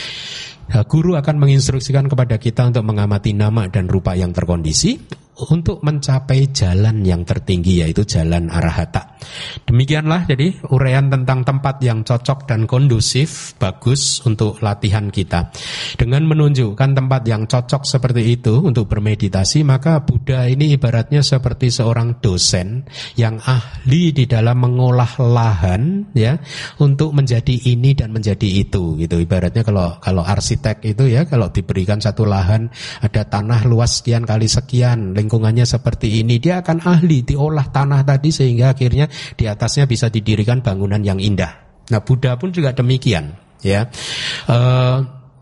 Guru akan menginstruksikan kepada kita untuk mengamati nama dan rupa yang terkondisi untuk mencapai jalan yang tertinggi, yaitu jalan arahata. Demikianlah jadi uraian tentang tempat yang cocok dan kondusif, bagus untuk latihan kita. Dengan menunjukkan tempat yang cocok seperti itu untuk bermeditasi, maka Buddha ini ibaratnya seperti seorang dosen yang ahli di dalam mengolah lahan, ya, untuk menjadi ini dan menjadi itu, gitu. Ibaratnya kalau kalau arsitek itu, ya, kalau diberikan satu lahan, ada tanah luas sekian kali sekian, lingkungannya seperti ini, dia akan ahli diolah tanah tadi sehingga akhirnya di atasnya bisa didirikan bangunan yang indah. Nah, Buddha pun juga demikian, ya. Uh,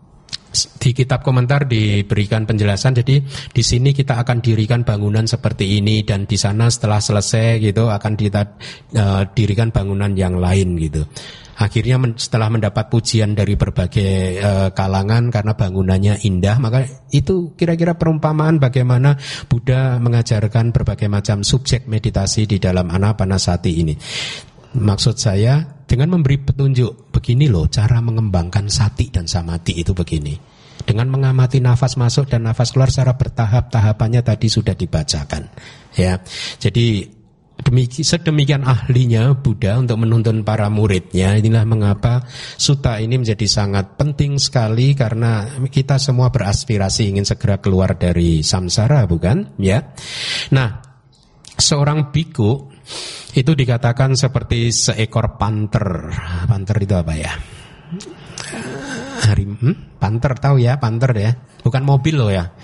di kitab komentar diberikan penjelasan. Jadi di sini kita akan dirikan bangunan seperti ini, dan di sana setelah selesai gitu akan kita uh, dirikan bangunan yang lain gitu. Akhirnya men, setelah mendapat pujian dari berbagai e, kalangan karena bangunannya indah, maka itu kira-kira perumpamaan bagaimana Buddha mengajarkan berbagai macam subjek meditasi di dalam Anapanasati ini. Maksud saya dengan memberi petunjuk, begini loh cara mengembangkan sati dan samadhi itu begini. Dengan mengamati nafas masuk dan nafas keluar secara bertahap, tahapannya tadi sudah dibacakan, ya. Jadi Demiki, sedemikian ahlinya Buddha untuk menuntun para muridnya. Inilah mengapa sutta ini menjadi sangat penting sekali, karena kita semua beraspirasi ingin segera keluar dari samsara, bukan? Ya. Nah, seorang biku itu dikatakan seperti seekor panter. Panter itu apa ya? Harim, hmm? Panter tahu ya, panter ya. Bukan mobil loh ya.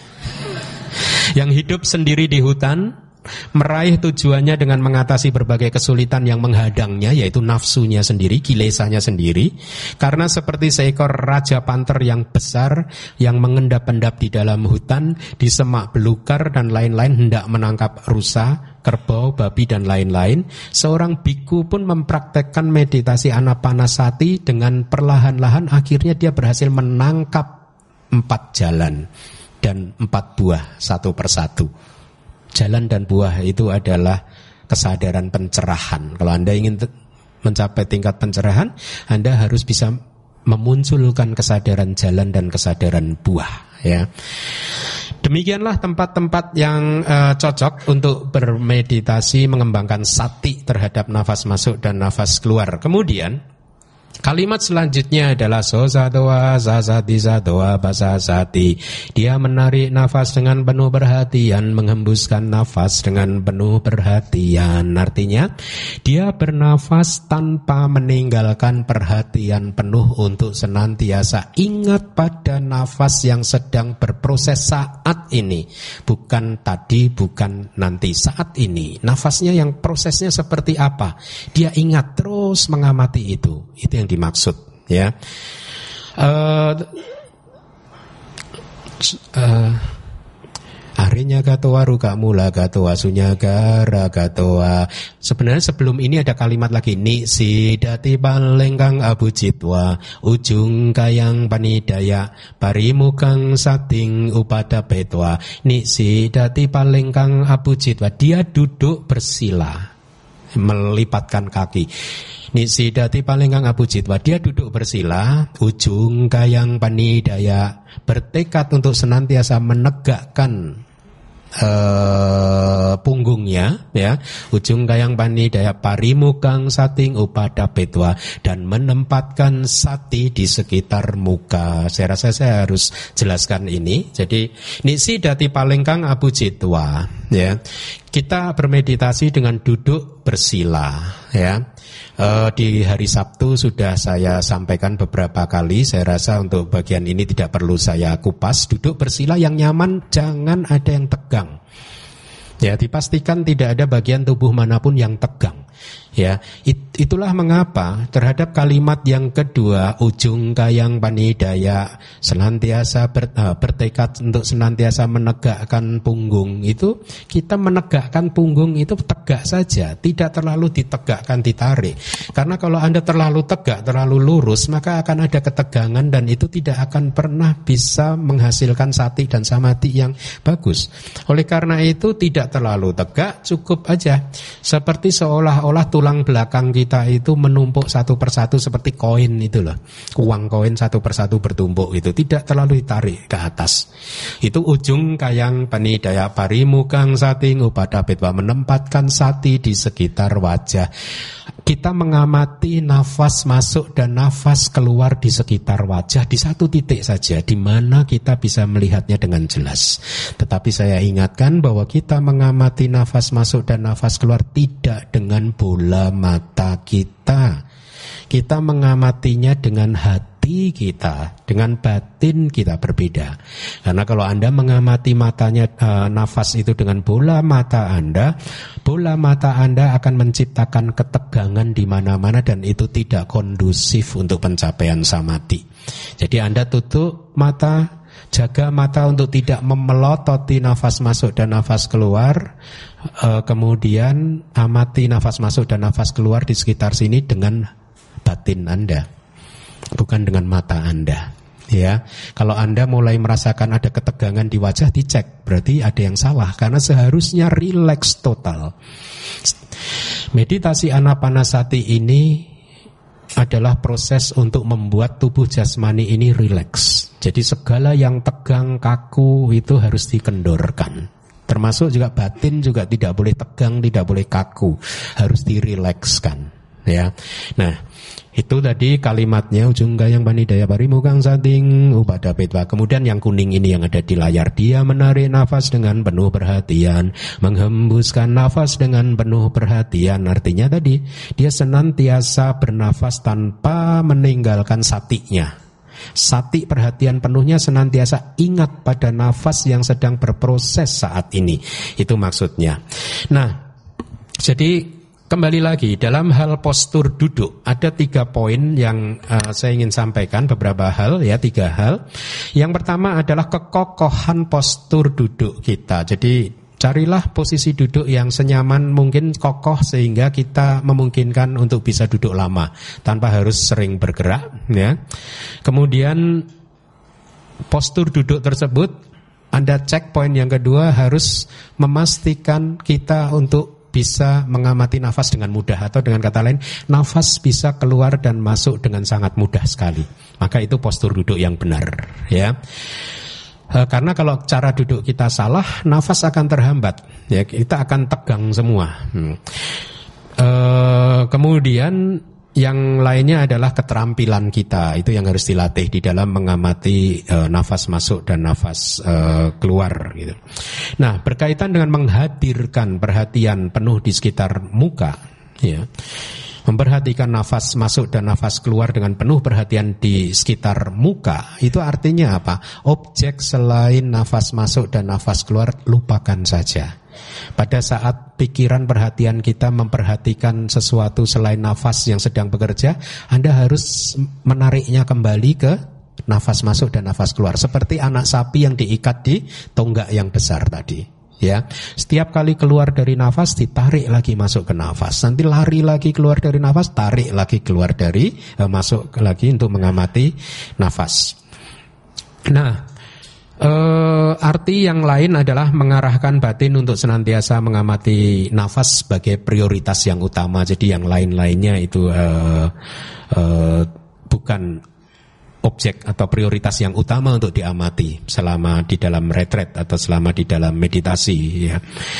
Yang hidup sendiri di hutan, meraih tujuannya dengan mengatasi berbagai kesulitan yang menghadangnya, yaitu nafsunya sendiri, kilesanya sendiri. Karena seperti seekor raja panter yang besar yang mengendap-endap di dalam hutan, di semak belukar dan lain-lain hendak menangkap rusa, kerbau, babi dan lain-lain, seorang biku pun mempraktekkan meditasi Anapanasati dengan perlahan-lahan. Akhirnya dia berhasil menangkap empat jalan dan empat buah satu persatu. Jalan dan buah itu adalah kesadaran pencerahan. Kalau Anda ingin te- mencapai tingkat pencerahan, Anda harus bisa memunculkan kesadaran jalan dan kesadaran buah, ya. Demikianlah tempat-tempat yang uh, cocok untuk bermeditasi, mengembangkan sati terhadap nafas masuk dan nafas keluar. Kemudian kalimat selanjutnya adalah sosatoa sasati satoa basasati. Dia menarik nafas dengan penuh perhatian, menghembuskan nafas dengan penuh perhatian. Artinya dia bernafas tanpa meninggalkan perhatian penuh untuk senantiasa ingat pada nafas yang sedang berproses saat ini. Bukan tadi, bukan nanti, saat ini. Nafasnya yang prosesnya seperti apa, dia ingat terus mengamati itu. Itu yang dimaksud, ya. Uh, uh, Arinya gatoa ruka mula gatoa sunyagara gatoa. Sebenarnya sebelum ini ada kalimat lagi, ni sidati palengkang abujitwa ujung kayang panidaya parimukang sating upada betwa. Ni sidati palengkang abujitwa, dia duduk bersila melipatkan kaki. Nisidati palengkang abujitwa, dia duduk bersila, ujung kayang panidaya, bertekad untuk senantiasa menegakkan uh, punggungnya, ya, ujung kayang panidaya parimukang sating upada betwa, dan menempatkan sati di sekitar muka. Saya rasa saya harus jelaskan ini. Jadi nisidati palengkang abujitwa, ya, kita bermeditasi dengan duduk bersila, ya. Uh, di hari Sabtu sudah saya sampaikan beberapa kali. Saya rasa untuk bagian ini tidak perlu saya kupas. Duduk bersila yang nyaman, jangan ada yang tegang. Ya, dipastikan tidak ada bagian tubuh manapun yang tegang. Ya, it, itulah mengapa terhadap kalimat yang kedua, ujung kayang panidaya, senantiasa ber, uh, bertekad untuk senantiasa menegakkan punggung, itu kita menegakkan punggung itu tegak saja, tidak terlalu ditegakkan, ditarik. Karena kalau Anda terlalu tegak, terlalu lurus, maka akan ada ketegangan dan itu tidak akan pernah bisa menghasilkan sati dan samadhi yang bagus. Oleh karena itu tidak terlalu tegak, cukup aja seperti seolah-olah tulang belakang kita itu menumpuk satu persatu seperti koin itu loh. Uang koin satu persatu bertumpuk itu, tidak terlalu ditarik ke atas. Itu ujung kayang panidaya parimukang sating upadapitwa, menempatkan sati di sekitar wajah. Kita mengamati nafas masuk dan nafas keluar di sekitar wajah di satu titik saja, di mana kita bisa melihatnya dengan jelas. Tetapi saya ingatkan bahwa kita mengamati nafas masuk dan nafas keluar tidak dengan bola mata kita. Kita mengamatinya dengan hati kita, dengan batin kita berbeda. Karena kalau Anda mengamati matanya uh, nafas itu dengan bola mata Anda, bola mata Anda akan menciptakan ketegangan di mana-mana dan itu tidak kondusif untuk pencapaian samadhi. Jadi Anda tutup mata, jaga mata untuk tidak memelototi nafas masuk dan nafas keluar. uh, Kemudian amati nafas masuk dan nafas keluar di sekitar sini dengan batin Anda, bukan dengan mata Anda. Ya, kalau Anda mulai merasakan ada ketegangan di wajah, dicek, berarti ada yang salah, karena seharusnya rileks total. Meditasi anapanasati ini adalah proses untuk membuat tubuh jasmani ini rileks. Jadi segala yang tegang, kaku itu harus dikendorkan. Termasuk juga batin juga tidak boleh tegang, tidak boleh kaku, harus dirilekskan. Ya, nah itu tadi kalimatnya ujung kayang panidaya parimukang sating upadapitwa. Kemudian yang kuning ini yang ada di layar, dia menarik nafas dengan penuh perhatian, menghembuskan nafas dengan penuh perhatian. Artinya tadi dia senantiasa bernafas tanpa meninggalkan satinya. Sati perhatian penuhnya senantiasa ingat pada nafas yang sedang berproses saat ini. Itu maksudnya. Nah, jadi kembali lagi, dalam hal postur duduk ada tiga poin yang uh, saya ingin sampaikan, beberapa hal ya, tiga hal. Yang pertama adalah kekokohan postur duduk kita. Jadi carilah posisi duduk yang senyaman mungkin, kokoh sehingga kita memungkinkan untuk bisa duduk lama tanpa harus sering bergerak ya. Kemudian postur duduk tersebut Anda cek, poin yang kedua harus memastikan kita untuk bisa mengamati nafas dengan mudah, atau dengan kata lain nafas bisa keluar dan masuk dengan sangat mudah sekali. Maka itu postur duduk yang benar ya. E, karena kalau cara duduk kita salah, nafas akan terhambat ya, kita akan tegang semua. hmm. e, Kemudian yang lainnya adalah keterampilan kita, itu yang harus dilatih di dalam mengamati e, nafas masuk dan nafas e, keluar gitu. Nah, berkaitan dengan menghadirkan perhatian penuh di sekitar muka ya. Memperhatikan nafas masuk dan nafas keluar dengan penuh perhatian di sekitar muka, itu artinya apa? Objek selain nafas masuk dan nafas keluar lupakan saja. Pada saat pikiran perhatian kita memperhatikan sesuatu selain nafas yang sedang bekerja, Anda harus menariknya kembali ke nafas masuk dan nafas keluar. Seperti anak sapi yang diikat di tonggak yang besar tadi ya. Setiap kali keluar dari nafas, ditarik lagi masuk ke nafas. Nanti lari lagi keluar dari nafas, tarik lagi keluar dari eh, masuk lagi untuk mengamati nafas. Nah, Uh, arti yang lain adalah mengarahkan batin untuk senantiasa mengamati nafas sebagai prioritas yang utama. Jadi yang lain-lainnya itu uh, uh, bukan objek atau prioritas yang utama untuk diamati selama di dalam retret atau selama di dalam meditasi ya.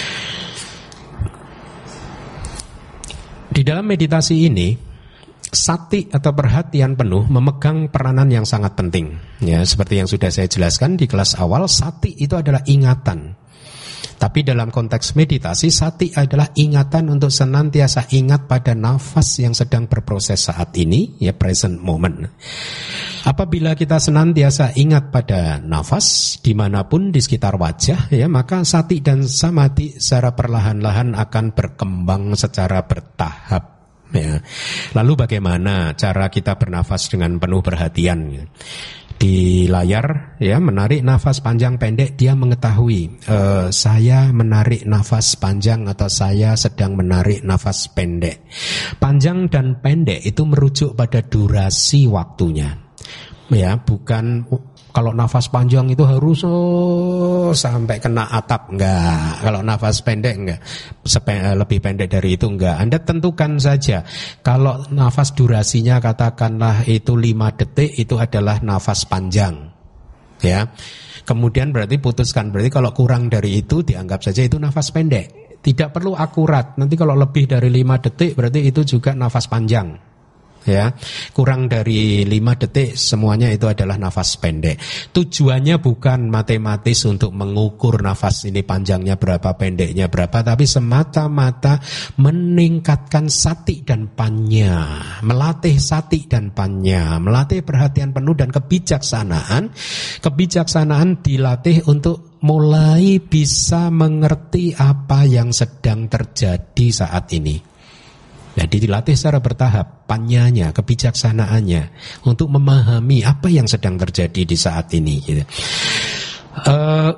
Di dalam meditasi ini, sati atau perhatian penuh memegang peranan yang sangat penting. Ya, seperti yang sudah saya jelaskan di kelas awal, sati itu adalah ingatan. Tapi dalam konteks meditasi, sati adalah ingatan untuk senantiasa ingat pada nafas yang sedang berproses saat ini, ya, present moment. Apabila kita senantiasa ingat pada nafas dimanapun di sekitar wajah, ya, maka sati dan samadhi secara perlahan-lahan akan berkembang secara bertahap. Ya. Lalu bagaimana cara kita bernafas dengan penuh perhatian? Di layar, ya, menarik nafas panjang pendek, dia mengetahui e, saya menarik nafas panjang atau saya sedang menarik nafas pendek. Panjang dan pendek itu merujuk pada durasi waktunya, ya, bukan kalau nafas panjang itu harus oh, sampai kena atap, enggak. Kalau nafas pendek enggak, Sepe, lebih pendek dari itu enggak. Anda tentukan saja. Kalau nafas durasinya katakanlah itu lima detik, itu adalah nafas panjang. Ya. Kemudian berarti putuskan, berarti kalau kurang dari itu dianggap saja itu nafas pendek. Tidak perlu akurat. Nanti kalau lebih dari lima detik berarti itu juga nafas panjang. Ya, kurang dari lima detik semuanya itu adalah nafas pendek. Tujuannya bukan matematis untuk mengukur nafas ini panjangnya berapa, pendeknya berapa, tapi semata-mata meningkatkan sati dan panya, melatih sati dan panya, melatih perhatian penuh dan kebijaksanaan. Kebijaksanaan dilatih untuk mulai bisa mengerti apa yang sedang terjadi saat ini. Jadi dilatih secara bertahap, panyanya, kebijaksanaannya, untuk memahami apa yang sedang terjadi di saat ini. Gitu. Uh,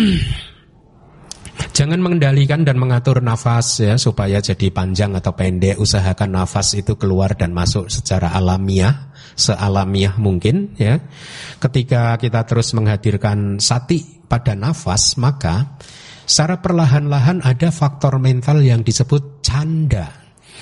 jangan mengendalikan dan mengatur nafas, ya, supaya jadi panjang atau pendek. Usahakan nafas itu keluar dan masuk secara alamiah, sealamiah mungkin. Ya. Ketika kita terus menghadirkan sati pada nafas, maka secara perlahan-lahan ada faktor mental yang disebut canda.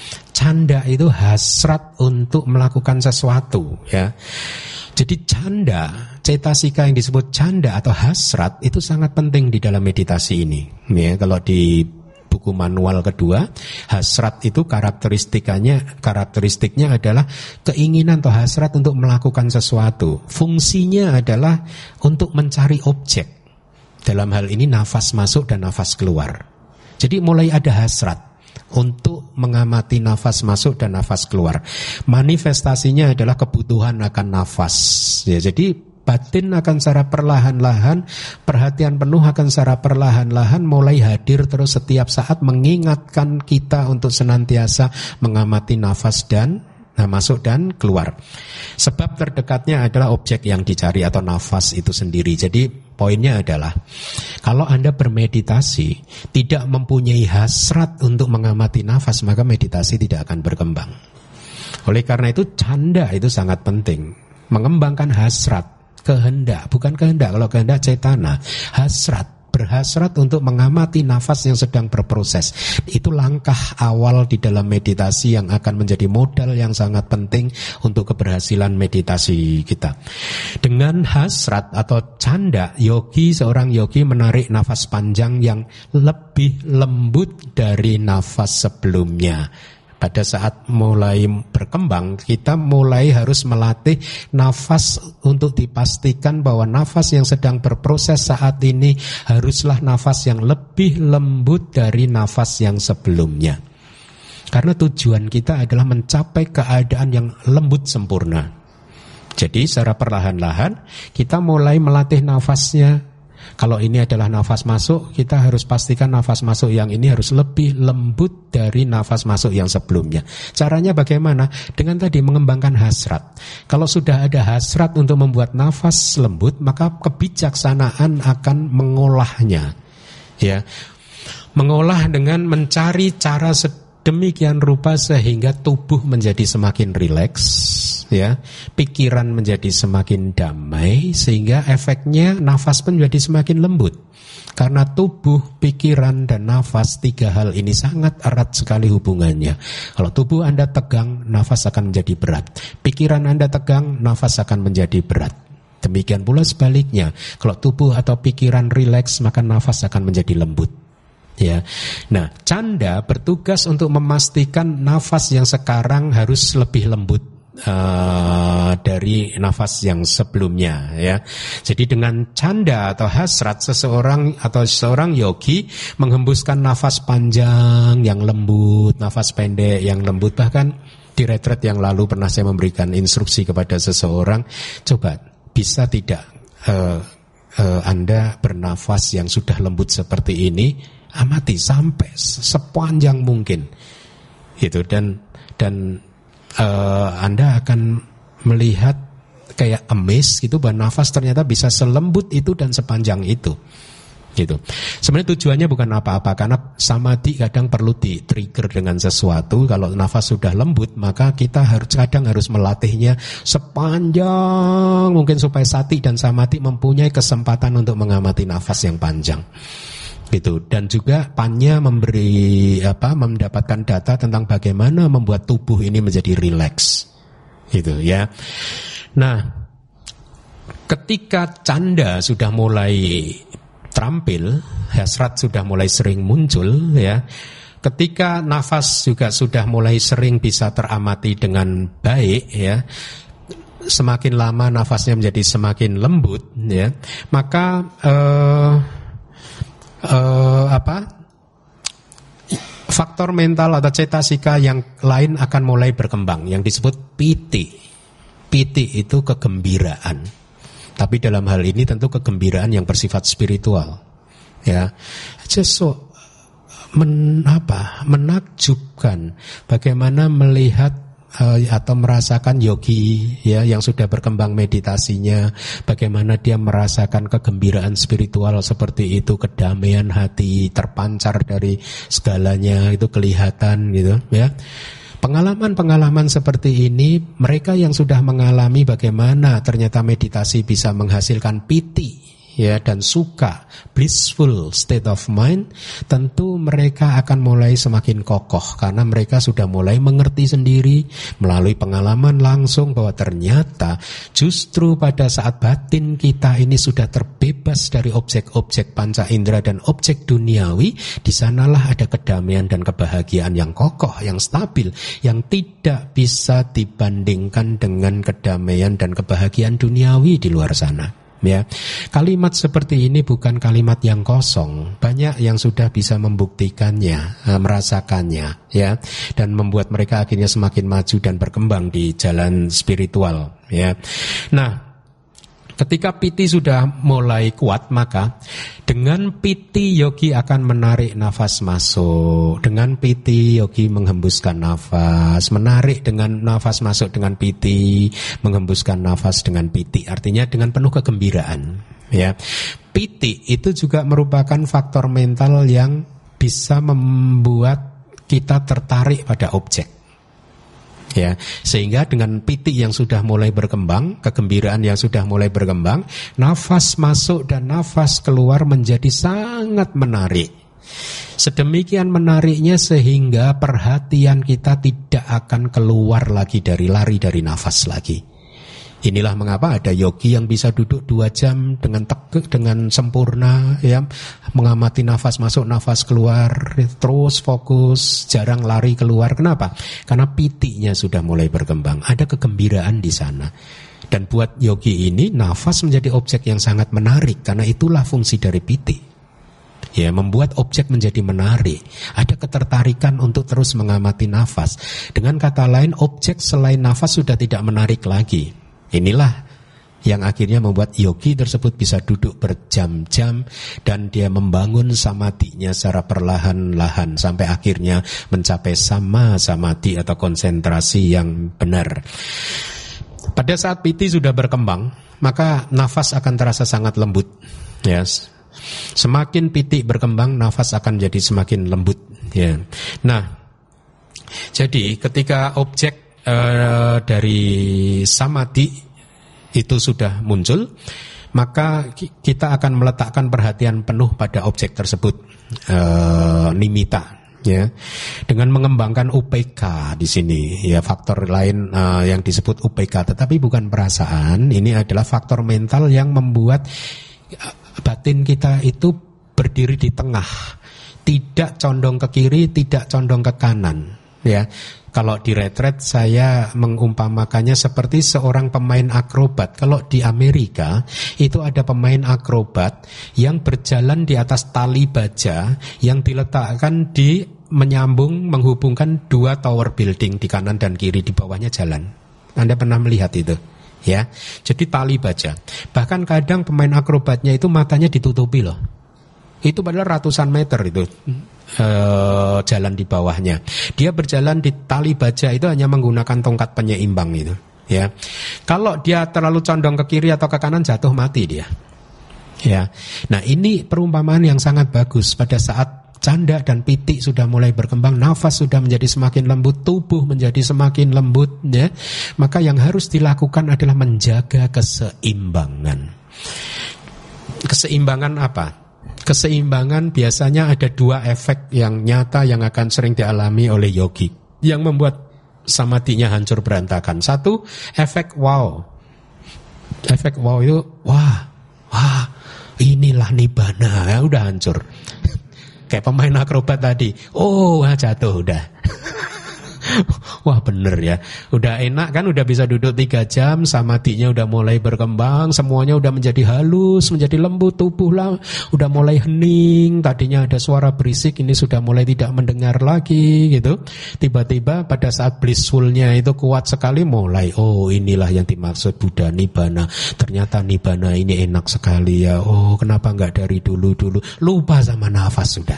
Canda itu hasrat untuk melakukan sesuatu, ya. Jadi canda, cetasika yang disebut canda atau hasrat itu sangat penting di dalam meditasi ini. Ya, kalau di buku manual kedua, hasrat itu karakteristikanya karakteristiknya adalah keinginan atau hasrat untuk melakukan sesuatu. Fungsinya adalah untuk mencari objek. Dalam hal ini nafas masuk dan nafas keluar. Jadi mulai ada hasrat untuk mengamati nafas masuk dan nafas keluar. Manifestasinya adalah kebutuhan akan nafas. Ya, jadi batin akan secara perlahan-lahan, perhatian penuh akan secara perlahan-lahan mulai hadir terus setiap saat mengingatkan kita untuk senantiasa mengamati nafas dan nah, masuk dan keluar. Sebab terdekatnya adalah objek yang dicari atau nafas itu sendiri. Jadi poinnya adalah kalau Anda bermeditasi tidak mempunyai hasrat untuk mengamati nafas, maka meditasi tidak akan berkembang. Oleh karena itu canda itu sangat penting. Mengembangkan hasrat, kehendak, bukan kehendak, kalau kehendak cetana, hasrat. Berhasrat untuk mengamati nafas yang sedang berproses. Itu langkah awal di dalam meditasi yang akan menjadi modal yang sangat penting untuk keberhasilan meditasi kita. Dengan hasrat atau canda, yogi, seorang yogi menarik nafas panjang yang lebih lembut dari nafas sebelumnya. Pada saat mulai berkembang, kita mulai harus melatih nafas untuk dipastikan bahwa nafas yang sedang berproses saat ini haruslah nafas yang lebih lembut dari nafas yang sebelumnya. Karena tujuan kita adalah mencapai keadaan yang lembut sempurna. Jadi secara perlahan-lahan kita mulai melatih nafasnya. Kalau ini adalah nafas masuk, kita harus pastikan nafas masuk yang ini harus lebih lembut dari nafas masuk yang sebelumnya. Caranya bagaimana? Dengan tadi mengembangkan hasrat. Kalau sudah ada hasrat untuk membuat nafas lembut, maka kebijaksanaan akan mengolahnya. Ya, mengolah dengan mencari cara sedemikian rupa sehingga tubuh menjadi semakin rileks. Ya, pikiran menjadi semakin damai sehingga efeknya nafas pun menjadi semakin lembut. Karena tubuh, pikiran dan nafas, tiga hal ini sangat erat sekali hubungannya. Kalau tubuh Anda tegang, nafas akan menjadi berat. Pikiran Anda tegang, nafas akan menjadi berat. Demikian pula sebaliknya, kalau tubuh atau pikiran rileks, maka nafas akan menjadi lembut. Ya, nah canda bertugas untuk memastikan nafas yang sekarang harus lebih lembut Uh, dari nafas yang sebelumnya, ya. Jadi dengan canda atau hasrat seseorang atau seorang yogi menghembuskan nafas panjang yang lembut, nafas pendek yang lembut, bahkan Di retret yang lalu pernah saya memberikan instruksi kepada seseorang, coba bisa tidak uh, uh, Anda bernafas yang sudah lembut seperti ini, amati sampai sepanjang mungkin, gitu, dan dan uh, Anda akan melihat kayak amazed gitu bahwa nafas ternyata bisa selembut itu dan sepanjang itu. Gitu. Sebenarnya tujuannya bukan apa-apa, karena samadhi kadang perlu di-trigger dengan sesuatu. Kalau nafas sudah lembut, maka kita harus kadang harus melatihnya sepanjang mungkin supaya sati dan samadhi mempunyai kesempatan untuk mengamati nafas yang panjang. Gitu. Dan juga Panya memberi apa mendapatkan data tentang bagaimana membuat tubuh ini menjadi rileks. Gitu ya. Nah, ketika canda sudah mulai terampil, hasrat sudah mulai sering muncul ya. Ketika nafas juga sudah mulai sering bisa teramati dengan baik ya. Semakin lama nafasnya menjadi semakin lembut ya. Maka eh, eh, apa? Faktor mental atau cetasika yang lain akan mulai berkembang yang disebut piti. Piti itu kegembiraan. Tapi dalam hal ini tentu kegembiraan yang bersifat spiritual, ya. Just so men, apa, menakjubkan bagaimana melihat uh, atau merasakan yogi, ya, yang sudah berkembang meditasinya, bagaimana dia merasakan kegembiraan spiritual seperti itu, kedamaian hati terpancar dari segalanya itu kelihatan, gitu, ya. Pengalaman-pengalaman seperti ini, mereka yang sudah mengalami bagaimana ternyata meditasi bisa menghasilkan piti, ya, dan suka, blissful state of mind, tentu mereka akan mulai semakin kokoh karena mereka sudah mulai mengerti sendiri melalui pengalaman langsung bahwa ternyata justru pada saat batin kita ini sudah terbebas dari objek-objek panca indera dan objek duniawi, di sanalah ada kedamaian dan kebahagiaan yang kokoh, yang stabil, yang tidak bisa dibandingkan dengan kedamaian dan kebahagiaan duniawi di luar sana. Ya, kalimat seperti ini bukan kalimat yang kosong. Banyak yang sudah bisa membuktikannya, merasakannya, ya, dan membuat mereka akhirnya semakin maju dan berkembang di jalan spiritual. Ya, nah, ketika piti sudah mulai kuat, maka dengan piti yogi akan menarik nafas masuk. Dengan piti yogi menghembuskan nafas, menarik dengan nafas masuk dengan piti, menghembuskan nafas dengan piti. Artinya dengan penuh kegembiraan. Ya, piti itu juga merupakan faktor mental yang bisa membuat kita tertarik pada objek. Ya, sehingga dengan piti yang sudah mulai berkembang, kegembiraan yang sudah mulai berkembang, nafas masuk dan nafas keluar menjadi sangat menarik. Sedemikian menariknya sehingga perhatian kita tidak akan keluar lagi dari lari dari nafas lagi. Inilah mengapa ada yogi yang bisa duduk dua jam dengan tegak, dengan sempurna, ya, mengamati nafas masuk, nafas keluar, terus fokus, jarang lari keluar. Kenapa? Karena pitinya sudah mulai berkembang, ada kegembiraan di sana. Dan buat yogi ini, nafas menjadi objek yang sangat menarik, karena itulah fungsi dari piti. Ya, membuat objek menjadi menarik. Ada ketertarikan untuk terus mengamati nafas. Dengan kata lain, objek selain nafas sudah tidak menarik lagi. Inilah yang akhirnya membuat yogi tersebut bisa duduk berjam-jam dan dia membangun samadhinya secara perlahan-lahan sampai akhirnya mencapai sama samadhi atau konsentrasi yang benar. Pada saat piti sudah berkembang, maka nafas akan terasa sangat lembut. Yes. Semakin piti berkembang, nafas akan jadi semakin lembut. Ya. Nah, jadi ketika objek Uh, dari samadhi itu sudah muncul, maka kita akan meletakkan perhatian penuh pada objek tersebut, uh, nimitta, ya, dengan mengembangkan U P K di sini, ya, faktor lain uh, yang disebut U P K, tetapi bukan perasaan. Ini adalah faktor mental yang membuat batin kita itu berdiri di tengah, tidak condong ke kiri, tidak condong ke kanan, ya. Kalau di retret saya mengumpamakannya seperti seorang pemain akrobat. Kalau di Amerika itu ada pemain akrobat yang berjalan di atas tali baja yang diletakkan di menyambung, menghubungkan dua tower building di kanan dan kiri, di bawahnya jalan. Anda pernah melihat itu? Ya, jadi tali baja. Bahkan kadang pemain akrobatnya itu matanya ditutupi loh. Itu padahal ratusan meter itu uh, jalan di bawahnya. Dia berjalan di tali baja itu hanya menggunakan tongkat penyeimbang itu. Ya, kalau dia terlalu condong ke kiri atau ke kanan jatuh mati dia. Ya, nah ini perumpamaan yang sangat bagus pada saat canda dan pitik sudah mulai berkembang, nafas sudah menjadi semakin lembut, tubuh menjadi semakin lembut, ya. Maka yang harus dilakukan adalah menjaga keseimbangan. Keseimbangan apa? Keseimbangan biasanya ada dua efek yang nyata yang akan sering dialami oleh yogi yang membuat samadhinya hancur berantakan. Satu, efek wow. Efek wow itu wah, wah, inilah nibbana, ya udah hancur. Kayak pemain akrobat tadi. Oh, wah, jatuh udah. Wah, bener ya. Udah enak kan, udah bisa duduk tiga jam, samadhinya udah mulai berkembang, semuanya udah menjadi halus, menjadi lembut, tubuh lah udah mulai hening. Tadinya ada suara berisik, ini sudah mulai tidak mendengar lagi gitu. Tiba-tiba pada saat blissfulnya itu kuat sekali, mulai oh inilah yang dimaksud Buddha nibbana. Ternyata nibbana ini enak sekali ya. Oh, kenapa enggak dari dulu-dulu? Lupa sama nafas sudah.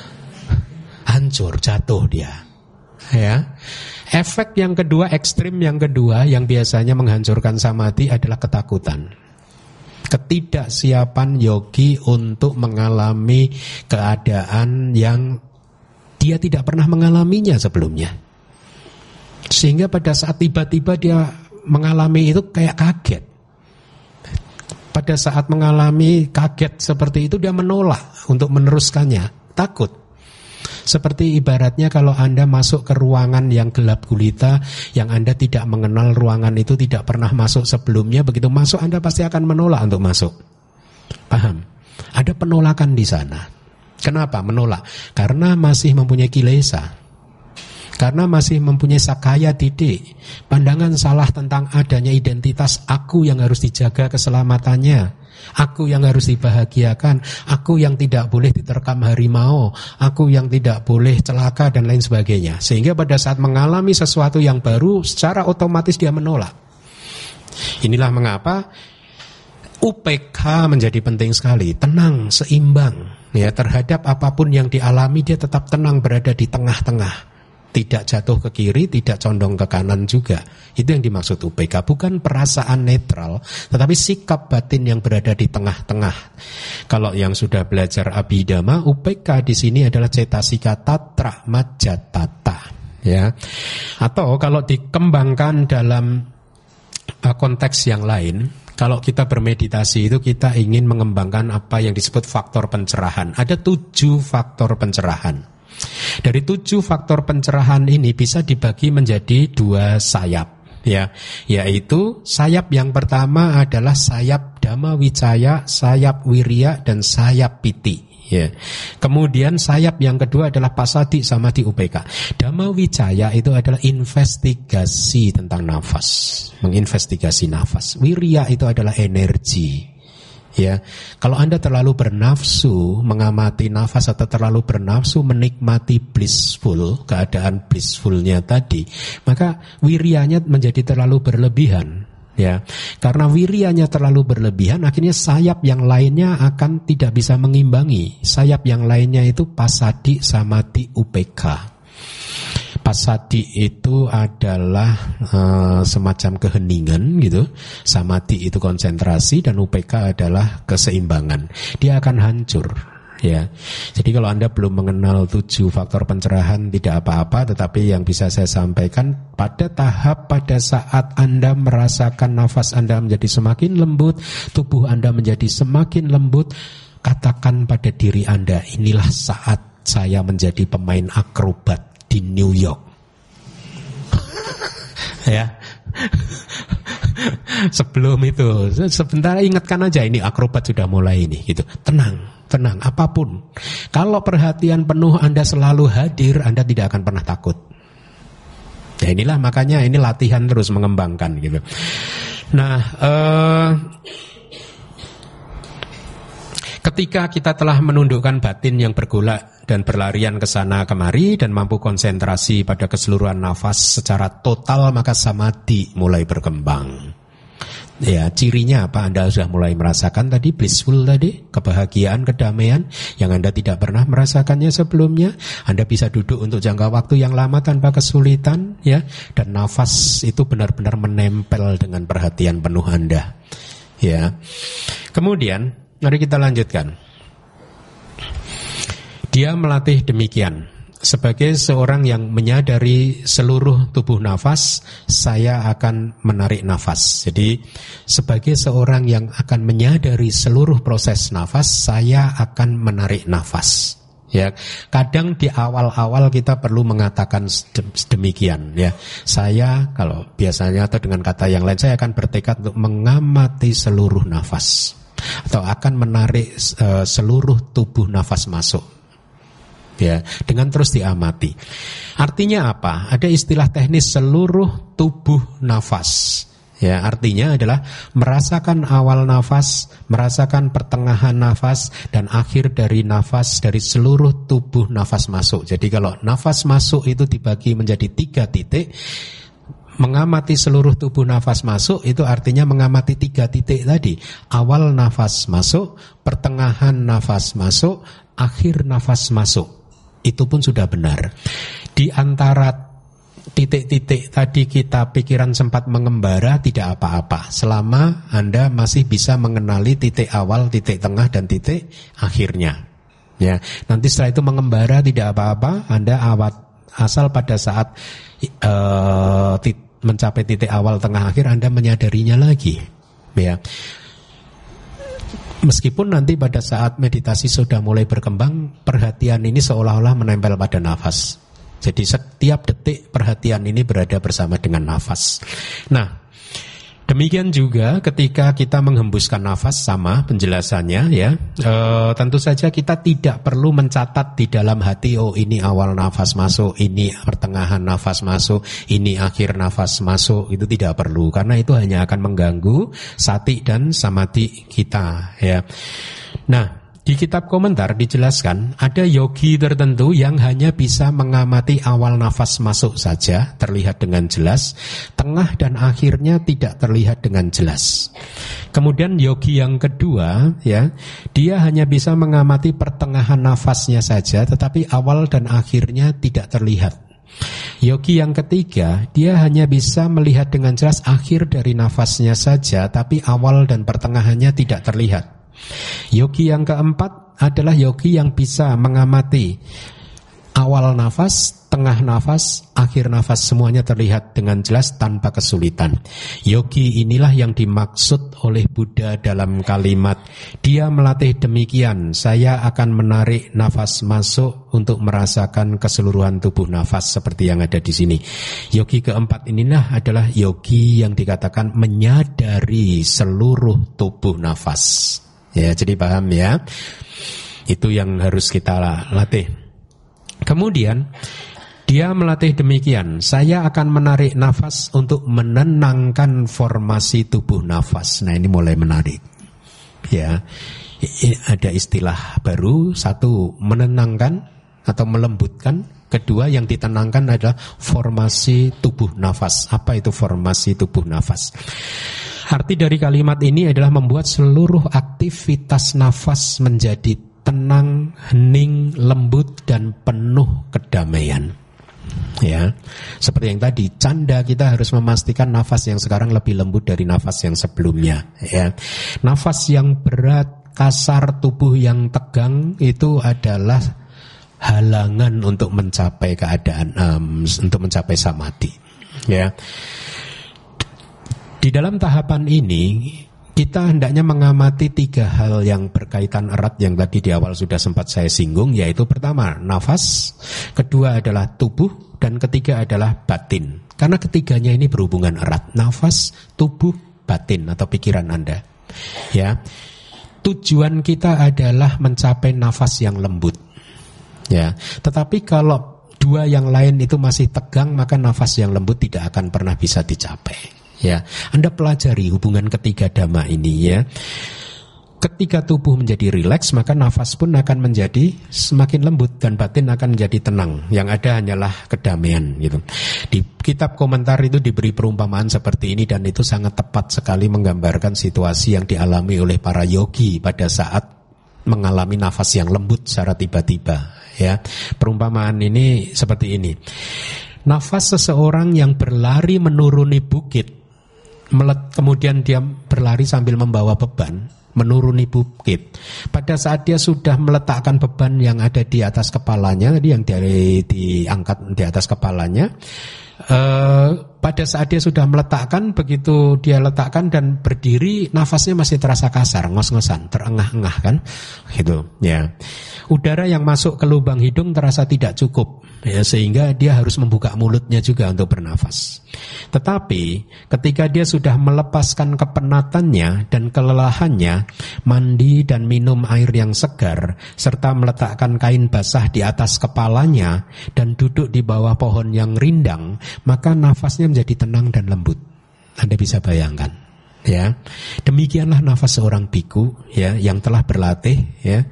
Hancur, jatuh dia. Ya, efek yang kedua, ekstrim yang kedua yang biasanya menghancurkan samadhi adalah ketakutan. Ketidaksiapan yogi untuk mengalami keadaan yang dia tidak pernah mengalaminya sebelumnya. Sehingga pada saat tiba-tiba dia mengalami itu kayak kaget. Pada saat mengalami kaget seperti itu dia menolak untuk meneruskannya, takut. Seperti ibaratnya kalau Anda masuk ke ruangan yang gelap gulita, yang Anda tidak mengenal ruangan itu, tidak pernah masuk sebelumnya, begitu masuk Anda pasti akan menolak untuk masuk. Paham? Ada penolakan di sana. Kenapa menolak? Karena masih mempunyai kilesa. Karena masih mempunyai sakaya didik. Pandangan salah tentang adanya identitas aku yang harus dijaga keselamatannya. Aku yang harus dibahagiakan, aku yang tidak boleh diterkam harimau, aku yang tidak boleh celaka dan lain sebagainya. Sehingga pada saat mengalami sesuatu yang baru, secara otomatis dia menolak. Inilah mengapa U P K menjadi penting sekali, tenang, seimbang. Ya, terhadap apapun yang dialami dia tetap tenang, berada di tengah-tengah. Tidak jatuh ke kiri, tidak condong ke kanan juga. Itu yang dimaksud U P K. Bukan perasaan netral, tetapi sikap batin yang berada di tengah-tengah. Kalau yang sudah belajar Abhidhamma, U P K di sini adalah cetasika tatra majjhatata. Ya. Atau kalau dikembangkan dalam uh, konteks yang lain, kalau kita bermeditasi itu kita ingin mengembangkan apa yang disebut faktor pencerahan. Ada tujuh faktor pencerahan. Dari tujuh faktor pencerahan ini bisa dibagi menjadi dua sayap, ya, yaitu sayap yang pertama adalah sayap Dhamma Vicaya, sayap Wirya dan sayap Piti. Ya. Kemudian sayap yang kedua adalah Passaddhi Samadhi U P K. Dhamma Vicaya itu adalah investigasi tentang nafas, menginvestigasi nafas. Wirya itu adalah energi. Ya, kalau Anda terlalu bernafsu mengamati nafas atau terlalu bernafsu menikmati blissful, keadaan blissfulnya tadi, maka wiryanya menjadi terlalu berlebihan. Ya, karena wiryanya terlalu berlebihan, akhirnya sayap yang lainnya akan tidak bisa mengimbangi. Sayap yang lainnya itu Passaddhi Samadhi U P K. Passaddhi itu adalah uh, semacam keheningan gitu. Samadhi itu konsentrasi dan U P K adalah keseimbangan. Dia akan hancur, ya. Jadi kalau Anda belum mengenal tujuh faktor pencerahan tidak apa-apa, tetapi yang bisa saya sampaikan pada tahap pada saat Anda merasakan nafas Anda menjadi semakin lembut, tubuh Anda menjadi semakin lembut, katakan pada diri Anda, inilah saat saya menjadi pemain akrobat di New York. Ya. Sebelum itu, sebentar ingatkan aja ini akrobat sudah mulai ini gitu. Tenang, tenang apapun. Kalau perhatian penuh Anda selalu hadir, Anda tidak akan pernah takut. Ya inilah makanya ini latihan terus mengembangkan gitu. Nah, eh ketika kita telah menundukkan batin yang bergolak dan berlarian ke sana kemari dan mampu konsentrasi pada keseluruhan nafas secara total, maka samadhi mulai berkembang. Ya, cirinya apa? Anda sudah mulai merasakan tadi blissful tadi, kebahagiaan, kedamaian yang Anda tidak pernah merasakannya sebelumnya. Anda bisa duduk untuk jangka waktu yang lama tanpa kesulitan, ya, dan nafas itu benar-benar menempel dengan perhatian penuh Anda. Ya. Kemudian mari kita lanjutkan. Dia melatih demikian. Sebagai seorang yang menyadari seluruh tubuh nafas, saya akan menarik nafas. Jadi sebagai seorang yang akan menyadari seluruh proses nafas, saya akan menarik nafas. Ya, kadang di awal-awal kita perlu mengatakan demikian. Ya, saya kalau biasanya atau dengan kata yang lain, saya akan bertekad untuk mengamati seluruh nafas atau akan menarik uh, seluruh tubuh nafas masuk. Ya, dengan terus diamati. Artinya apa? Ada istilah teknis seluruh tubuh nafas. Ya, artinya adalah merasakan awal nafas, merasakan pertengahan nafas, dan akhir dari nafas dari seluruh tubuh nafas masuk. Jadi kalau nafas masuk itu dibagi menjadi tiga titik, mengamati seluruh tubuh nafas masuk itu artinya mengamati tiga titik tadi. Awal nafas masuk, pertengahan nafas masuk, akhir nafas masuk. Itu pun sudah benar. Di antara titik-titik tadi kita pikiran sempat mengembara, tidak apa-apa selama Anda masih bisa mengenali titik awal, titik tengah, dan titik akhirnya. Ya, nanti setelah itu mengembara tidak apa-apa. Anda awat asal pada saat uh, tit, mencapai titik awal, tengah, akhir Anda menyadarinya lagi. Ya. Meskipun nanti pada saat meditasi sudah mulai berkembang, perhatian ini seolah-olah menempel pada nafas. Jadi setiap detik perhatian ini berada bersama dengan nafas. Nah, demikian juga ketika kita menghembuskan nafas, sama penjelasannya ya. E, tentu saja kita tidak perlu mencatat di dalam hati, oh ini awal nafas masuk, ini pertengahan nafas masuk, ini akhir nafas masuk. Itu tidak perlu, karena itu hanya akan mengganggu sati dan samadhi kita ya. Nah, di kitab komentar dijelaskan ada yogi tertentu yang hanya bisa mengamati awal nafas masuk saja, terlihat dengan jelas, tengah dan akhirnya tidak terlihat dengan jelas. Kemudian yogi yang kedua ya, dia hanya bisa mengamati pertengahan nafasnya saja, tetapi awal dan akhirnya tidak terlihat. Yogi yang ketiga, dia hanya bisa melihat dengan jelas akhir dari nafasnya saja, tapi awal dan pertengahannya tidak terlihat. Yogi yang keempat adalah yogi yang bisa mengamati awal nafas, tengah nafas, akhir nafas, semuanya terlihat dengan jelas tanpa kesulitan. Yogi inilah yang dimaksud oleh Buddha dalam kalimat, dia melatih demikian, saya akan menarik nafas masuk untuk merasakan keseluruhan tubuh nafas seperti yang ada di sini. Yogi keempat inilah adalah yogi yang dikatakan menyadari seluruh tubuh nafas. Ya, jadi paham ya. Itu yang harus kita latih. Kemudian dia melatih demikian, saya akan menarik nafas untuk menenangkan formasi tubuh nafas. Nah, ini mulai menarik. Ya. Ada istilah baru, satu menenangkan atau melembutkan, kedua yang ditenangkan adalah formasi tubuh nafas. Apa itu formasi tubuh nafas? Arti dari kalimat ini adalah membuat seluruh aktivitas nafas menjadi tenang, hening, lembut, dan penuh kedamaian. Ya, seperti yang tadi, canda kita harus memastikan nafas yang sekarang lebih lembut dari nafas yang sebelumnya. Ya, nafas yang berat, kasar, tubuh yang tegang itu adalah halangan untuk mencapai keadaan, um, untuk mencapai samadhi. Ya. Di dalam tahapan ini kita hendaknya mengamati tiga hal yang berkaitan erat yang tadi di awal sudah sempat saya singgung, yaitu pertama nafas, kedua adalah tubuh, dan ketiga adalah batin. Karena ketiganya ini berhubungan erat, nafas, tubuh, batin atau pikiran Anda. Ya, tujuan kita adalah mencapai nafas yang lembut. Ya, tetapi kalau dua yang lain itu masih tegang, maka nafas yang lembut tidak akan pernah bisa dicapai. Ya, Anda pelajari hubungan ketiga dhamma ini ya. ketika tubuh menjadi rileks, maka nafas pun akan menjadi semakin lembut dan batin akan menjadi tenang. Yang ada hanyalah kedamaian gitu. Di kitab komentar itu diberi perumpamaan seperti ini dan itu sangat tepat sekali menggambarkan situasi yang dialami oleh para yogi pada saat mengalami nafas yang lembut secara tiba-tiba. Ya, perumpamaan ini seperti ini. Nafas seseorang yang berlari menuruni bukit, melet, kemudian dia berlari sambil membawa beban, menuruni bukit. Pada saat dia sudah meletakkan beban yang ada di atas kepalanya, tadi yang di, diangkat di atas kepalanya, eh, pada saat dia sudah meletakkan, begitu dia letakkan dan berdiri, nafasnya masih terasa kasar, ngos-ngosan, terengah-engah kan, gitu. Ya, udara yang masuk ke lubang hidung terasa tidak cukup. Ya, sehingga dia harus membuka mulutnya juga untuk bernafas. Tetapi ketika dia sudah melepaskan kepenatannya dan kelelahannya, mandi dan minum air yang segar, serta meletakkan kain basah di atas kepalanya dan duduk di bawah pohon yang rindang, maka nafasnya menjadi tenang dan lembut. Anda bisa bayangkan, ya. Demikianlah nafas seorang biku, ya, yang telah berlatih, ya,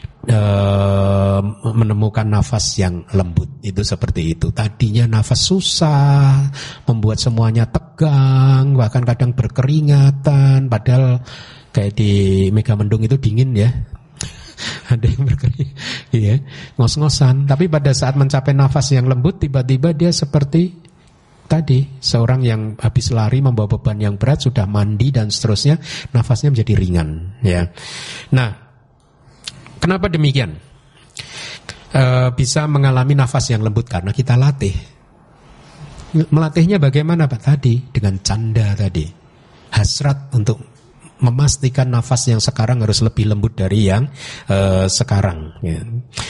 Uh, menemukan nafas yang lembut. Itu seperti itu. Tadinya nafas susah, membuat semuanya tegang, bahkan kadang berkeringatan, padahal kayak di Megamendung itu dingin ya. Ada yang berkering, ya, ngos-ngosan. Tapi pada saat mencapai nafas yang lembut, tiba-tiba dia seperti tadi, seorang yang habis lari membawa beban yang berat, sudah mandi dan seterusnya, nafasnya menjadi ringan, ya. Nah, kenapa demikian? E, bisa mengalami nafas yang lembut karena kita latih. Melatihnya bagaimana Pak? Tadi dengan canda tadi, hasrat untuk memastikan nafas yang sekarang harus lebih lembut dari yang e, sekarang, ya.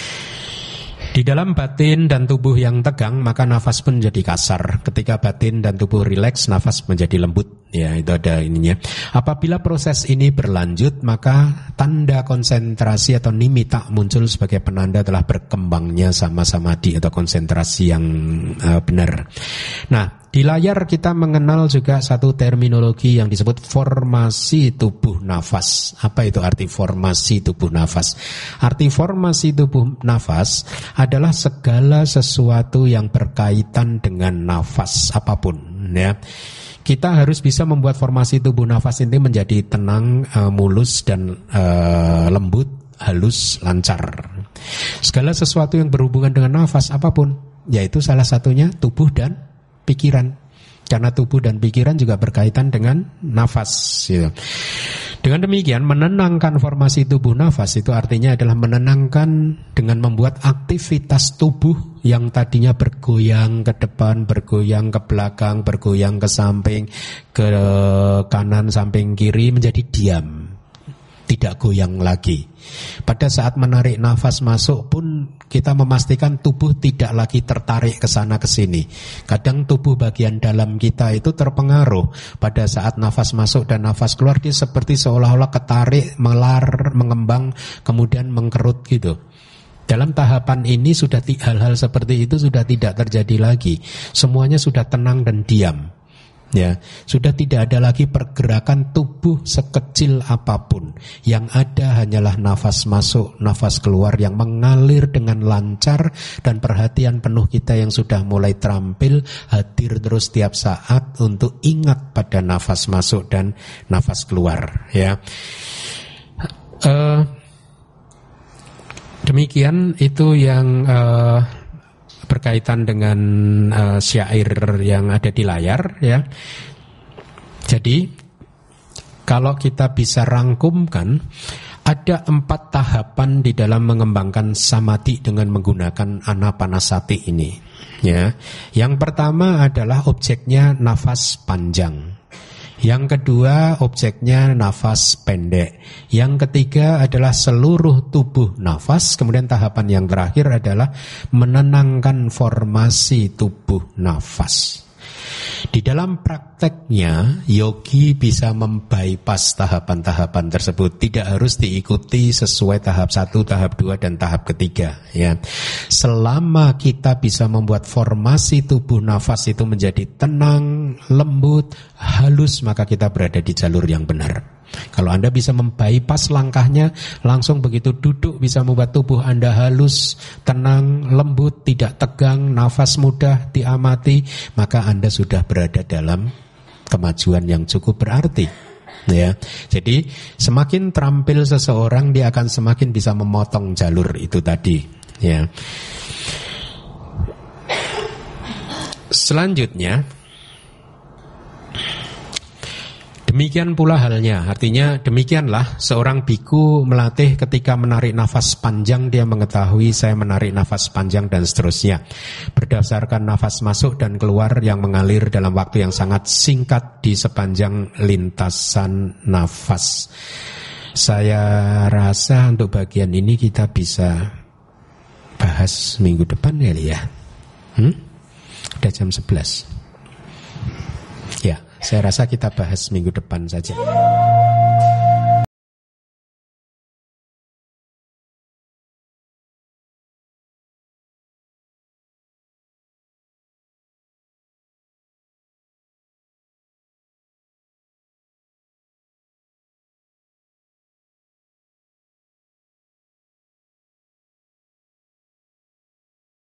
Di dalam batin dan tubuh yang tegang, maka nafas pun menjadi kasar. Ketika batin dan tubuh rileks, nafas menjadi lembut. Ya, itu ada ininya. Apabila proses ini berlanjut, maka tanda konsentrasi atau nimitta muncul sebagai penanda telah berkembangnya sama samadhi atau konsentrasi yang uh, benar. Nah, di layar kita mengenal juga satu terminologi yang disebut formasi tubuh nafas. Apa itu arti formasi tubuh nafas? Arti formasi tubuh nafas adalah segala sesuatu yang berkaitan dengan nafas apapun, ya. Kita harus bisa membuat formasi tubuh nafas ini menjadi tenang, uh, mulus dan uh, lembut, halus, lancar. Segala sesuatu yang berhubungan dengan nafas apapun, yaitu salah satunya tubuh dan pikiran. Karena tubuh dan pikiran juga berkaitan dengan nafas, gitu. Dengan demikian, menenangkan formasi tubuh nafas itu artinya adalah menenangkan dengan membuat aktivitas tubuh yang tadinya bergoyang ke depan, bergoyang ke belakang, bergoyang ke samping, ke kanan, samping kiri menjadi diam, tidak goyang lagi. Pada saat menarik nafas masuk pun kita memastikan tubuh tidak lagi tertarik ke sana ke sini. Kadang tubuh bagian dalam kita itu terpengaruh pada saat nafas masuk dan nafas keluar, dia seperti seolah-olah ketarik, melar, mengembang, kemudian mengkerut gitu. Dalam tahapan ini sudah hal-hal seperti itu sudah tidak terjadi lagi. Semuanya sudah tenang dan diam. Ya, sudah tidak ada lagi pergerakan tubuh sekecil apapun. Yang ada hanyalah nafas masuk, nafas keluar yang mengalir dengan lancar, dan perhatian penuh kita yang sudah mulai terampil hadir terus tiap saat untuk ingat pada nafas masuk dan nafas keluar. Ya, uh, demikian itu yang uh, berkaitan dengan uh, syair yang ada di layar, ya. Jadi kalau kita bisa rangkumkan, ada empat tahapan di dalam mengembangkan samadhi dengan menggunakan anapanasati ini, ya. Yang pertama adalah objeknya nafas panjang. Yang kedua objeknya nafas pendek. Yang ketiga adalah seluruh tubuh nafas. Kemudian tahapan yang terakhir adalah menenangkan formasi tubuh nafas. Di dalam prakteknya, yogi bisa membypass tahapan-tahapan tersebut. Tidak harus diikuti sesuai tahap satu, tahap dua, dan tahap ketiga, ya. Selama kita bisa membuat formasi tubuh nafas itu menjadi tenang, lembut, halus, maka kita berada di jalur yang benar. Kalau Anda bisa membypass langkahnya, langsung begitu duduk bisa membuat tubuh Anda halus, tenang, lembut, tidak tegang, nafas mudah diamati, maka Anda sudah berada dalam kemajuan yang cukup berarti. Ya, jadi semakin terampil seseorang, dia akan semakin bisa memotong jalur itu tadi. Ya. Selanjutnya, demikian pula halnya, artinya demikianlah seorang biku melatih ketika menarik nafas panjang, dia mengetahui saya menarik nafas panjang dan seterusnya. Berdasarkan nafas masuk dan keluar yang mengalir dalam waktu yang sangat singkat di sepanjang lintasan nafas. Saya rasa untuk bagian ini kita bisa bahas minggu depan kali ya. Hmm? Udah jam sebelas. Ya. Saya rasa kita bahas minggu depan saja.